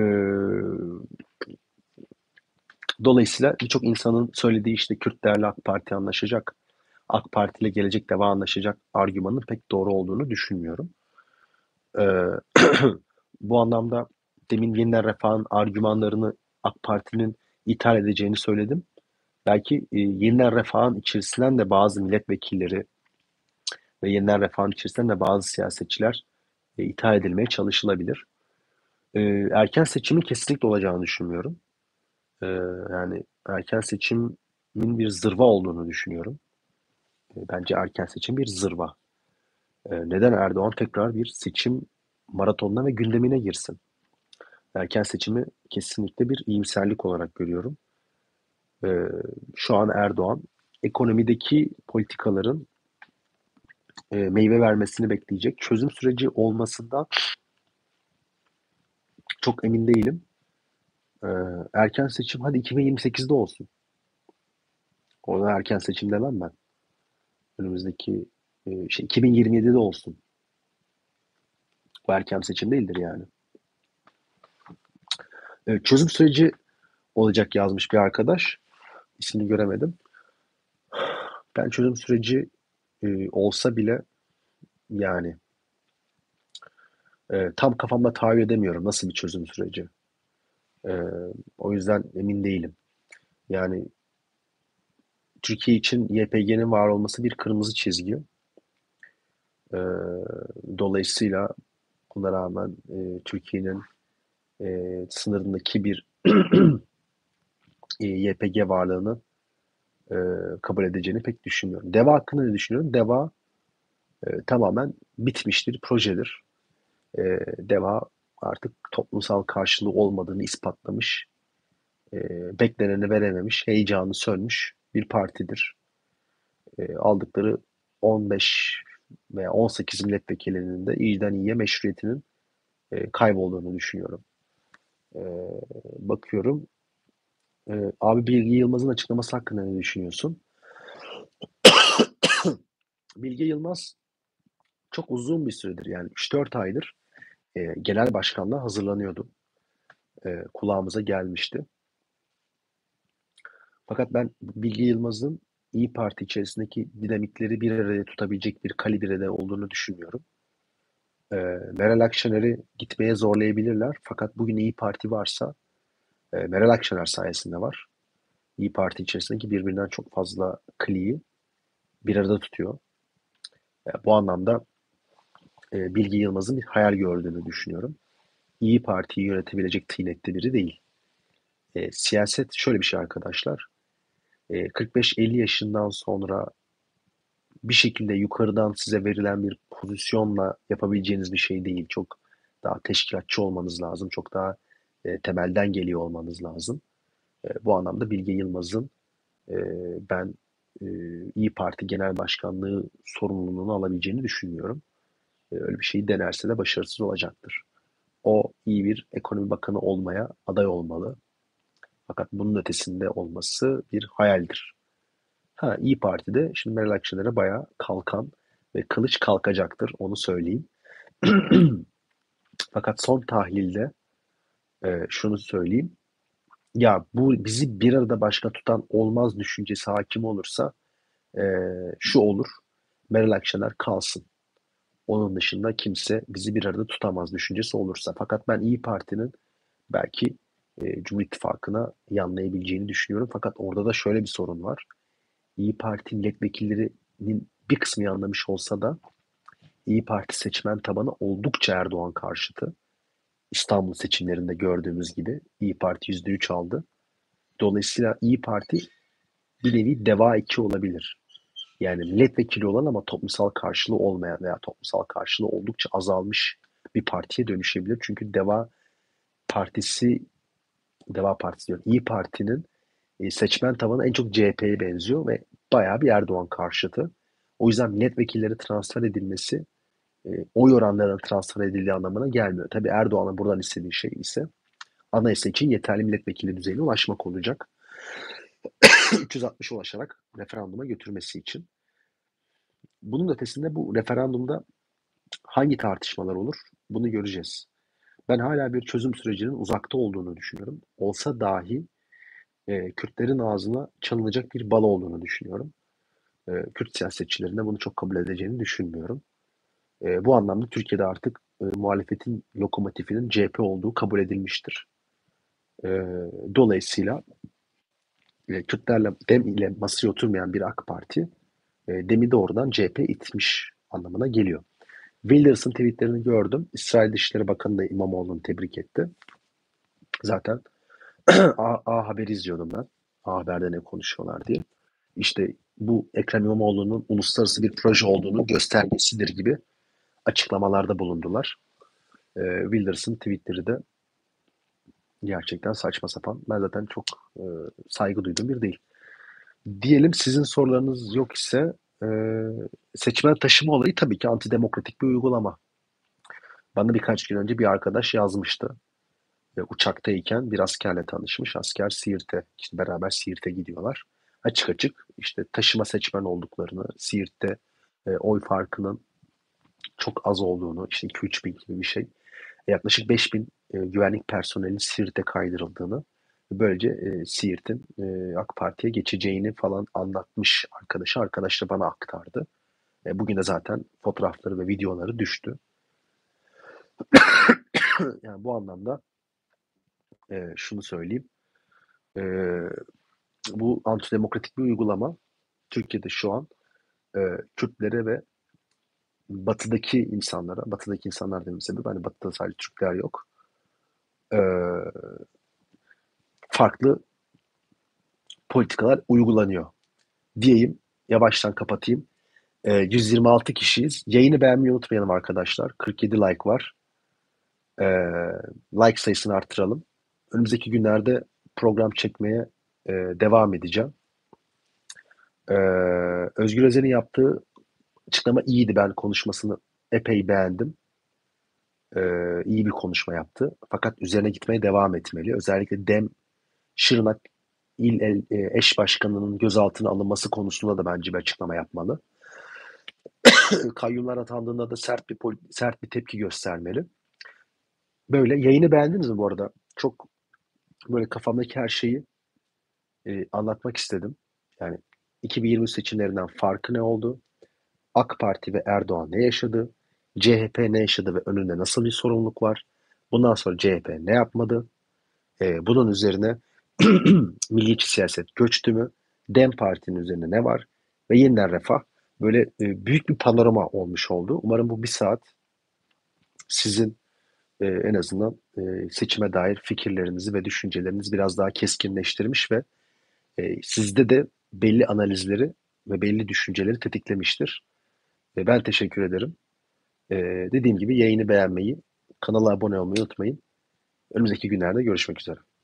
Dolayısıyla birçok insanın söylediği işte Kürtlerle AK Parti anlaşacak, AK Parti ile Gelecek Deva anlaşacak argümanın pek doğru olduğunu düşünmüyorum. Ee, bu anlamda demin Yeniden Refah'ın argümanlarını AK Parti'nin ithal edeceğini söyledim. Belki e, Yeniden Refah'ın içerisinden de bazı milletvekilleri ve Yeniden Refah'ın içerisinden de bazı siyasetçiler e, ithal edilmeye çalışılabilir. E, erken seçimin kesinlikle olacağını düşünmüyorum. E, yani erken seçimin bir zırva olduğunu düşünüyorum. E, bence erken seçim bir zırva. E, neden Erdoğan tekrar bir seçim maratonuna ve gündemine girsin? Erken seçimi kesinlikle bir iyimserlik olarak görüyorum. Ee, şu an Erdoğan ekonomideki politikaların e, meyve vermesini bekleyecek. Çözüm süreci olmasından çok emin değilim. Ee, erken seçim hadi iki bin yirmi sekizde olsun. Ona erken seçim demem ben. Önümüzdeki e, şey iki bin yirmi yedide olsun. Bu erken seçim değildir yani. Evet, çözüm süreci olacak yazmış bir arkadaş. İsmini göremedim. Ben çözüm süreci e, olsa bile yani e, tam kafamda tahayyül edemiyorum nasıl bir çözüm süreci. E, O yüzden emin değilim. Yani Türkiye için Y P G'nin var olması bir kırmızı çizgi. E, Dolayısıyla buna rağmen e, Türkiye'nin e, sınırındaki bir e, Y P G varlığını e, kabul edeceğini pek düşünmüyorum. DEVA hakkında ne düşünüyorum? DEVA e, tamamen bitmiş bir projedir. E, DEVA artık toplumsal karşılığı olmadığını ispatlamış, e, bekleneni verememiş, heyecanı sönmüş bir partidir. E, aldıkları on beş veya on sekiz milletvekilinin de iyiden iyiye meşruiyetinin e, kaybolduğunu düşünüyorum. E, Bakıyorum. E, abi Bilgi Yılmaz'ın açıklaması hakkında ne düşünüyorsun? Bilge Yılmaz çok uzun bir süredir yani üç dört aydır e, genel başkanlığa hazırlanıyordu. E, kulağımıza gelmişti. Fakat ben Bilge Yılmaz'ın İyi Parti içerisindeki dinamikleri bir araya tutabilecek bir kalibrede olduğunu düşünmüyorum. E, Meral Akşener'i gitmeye zorlayabilirler. Fakat bugün İyi Parti varsa e, Meral Akşener sayesinde var. İyi Parti içerisindeki birbirinden çok fazla kliği bir arada tutuyor. E, bu anlamda e, Bilge Yılmaz'ın bir hayal gördüğünü düşünüyorum. İyi Parti'yi yönetebilecek tıynetli biri değil. E, siyaset şöyle bir şey arkadaşlar. E, kırk beş elli yaşından sonra bir şekilde yukarıdan size verilen bir pozisyonla yapabileceğiniz bir şey değil. Çok daha teşkilatçı olmanız lazım. Çok daha e, temelden geliyor olmanız lazım. E, bu anlamda Bilge Yılmaz'ın e, ben e, İyi Parti Genel Başkanlığı sorumluluğunu alabileceğini düşünmüyorum. E, öyle bir şeyi denerse de başarısız olacaktır. O iyi bir ekonomi bakanı olmaya aday olmalı. Fakat bunun ötesinde olması bir hayaldir. Ha, İyi Parti'de şimdi Meral Akşener'e bayağı kalkan ve kılıç kalkacaktır, onu söyleyeyim. Fakat son tahlilde e, şunu söyleyeyim. Ya bu bizi bir arada başka tutan olmaz düşüncesi hakim olursa e, şu olur. Meral Akşener kalsın. Onun dışında kimse bizi bir arada tutamaz düşüncesi olursa. Fakat ben İyi Parti'nin belki e, Cumhur İttifakı'na yanlayabileceğini düşünüyorum. Fakat orada da şöyle bir sorun var. İyi Parti milletvekillerinin bir kısmı yanlamış olsa da İyi Parti seçmen tabanı oldukça Erdoğan karşıtı. İstanbul seçimlerinde gördüğümüz gibi İyi Parti yüzde üç aldı. Dolayısıyla İyi Parti bir nevi deva iki olabilir. Yani milletvekili olan ama toplumsal karşılığı olmayan veya toplumsal karşılığı oldukça azalmış bir partiye dönüşebilir. Çünkü Deva Partisi, Deva Partisi diyorum, İyi Parti'nin e, seçmen tabanı en çok C H P'ye benziyor ve bayağı bir Erdoğan karşıtı. O yüzden milletvekilleri transfer edilmesi e, oy oranlarının transfer edildiği anlamına gelmiyor. Tabii Erdoğan'ın buradan istediği şey ise anayasa için yeterli milletvekili düzeyine ulaşmak olacak. üç yüz altmışa ulaşarak referanduma götürmesi için. Bunun ötesinde bu referandumda hangi tartışmalar olur? Bunu göreceğiz. Ben hala bir çözüm sürecinin uzakta olduğunu düşünüyorum. Olsa dahi e, Kürtlerin ağzına çalınacak bir bal olduğunu düşünüyorum. E, Kürt siyasetçilerinde bunu çok kabul edeceğini düşünmüyorum. E, bu anlamda Türkiye'de artık e, muhalefetin lokomotifinin C H P olduğu kabul edilmiştir. E, Dolayısıyla e, Kürtlerle dem ile masaya oturmayan bir AK Parti e, demi doğrudan C H P itmiş anlamına geliyor. Wilders'ın tweetlerini gördüm. İsrail Dışişleri Bakanı da İmamoğlu'nu tebrik etti. Zaten A, A Haber izliyordum ben. A Haber'de ne konuşuyorlar diye. İşte bu Ekrem İmamoğlu'nun uluslararası bir proje olduğunu göstergesidir gibi açıklamalarda bulundular. E, Wilders'ın tweetleri de gerçekten saçma sapan. Ben zaten çok e, saygı duyduğum bir değil. Diyelim sizin sorularınız yok ise e, seçmen taşıma olayı tabii ki antidemokratik bir uygulama. Bana birkaç gün önce bir arkadaş yazmıştı. e, uçaktayken bir askerle tanışmış. Asker Siirt'e, işte beraber Siirt'e gidiyorlar. Açık açık işte taşıma seçmen olduklarını, Siirt'te e, oy farkının çok az olduğunu, işte iki üç bin gibi bir şey. Yaklaşık beş bin e, güvenlik personelinin Siirt'e kaydırıldığını, böylece e, Siirt'in e, AK Parti'ye geçeceğini falan anlatmış arkadaşı. Arkadaş da bana aktardı. E, bugün de zaten fotoğrafları ve videoları düştü. Yani bu anlamda e, şunu söyleyeyim. E, Bu antidemokratik bir uygulama Türkiye'de şu an e, Kürtlere ve batıdaki insanlara, batıdaki insanlar dememin sebebi hani batıda sadece Türkler yok. E, Farklı politikalar uygulanıyor diyeyim. Yavaştan kapatayım. E, yüz yirmi altı kişiyiz. Yayını beğenmeyi unutmayalım arkadaşlar. kırk yedi like var. E, Like sayısını arttıralım. Önümüzdeki günlerde program çekmeye e, devam edeceğim. E, Özgür Özel'in yaptığı açıklama iyiydi. Ben konuşmasını epey beğendim. E, iyi bir konuşma yaptı. Fakat üzerine gitmeye devam etmeli. Özellikle Dem Şırnak İl El- e, Eş Başkanı'nın gözaltına alınması konusunda da bence bir açıklama yapmalı. Kayyumlar atandığında da sert bir poli- sert bir tepki göstermeli. Böyle yayını beğendiniz mi bu arada? Çok böyle kafamdaki her şeyi e, anlatmak istedim. Yani iki bin yirmi üç seçimlerinden farkı ne oldu? AK Parti ve Erdoğan ne yaşadı? C H P ne yaşadı ve önünde nasıl bir sorumluluk var? Bundan sonra C H P ne yapmadı? E, bunun üzerine milliyetçi siyaset göçtü mü? Dem Parti'nin üzerinde ne var? Ve yeniden Refah. Böyle e, büyük bir panorama olmuş oldu. Umarım bu bir saat sizin e, en azından e, seçime dair fikirlerinizi ve düşüncelerinizi biraz daha keskinleştirmiş ve e, sizde de belli analizleri ve belli düşünceleri tetiklemiştir. E, ben teşekkür ederim. E, Dediğim gibi yayını beğenmeyi, kanala abone olmayı unutmayın. Önümüzdeki günlerde görüşmek üzere.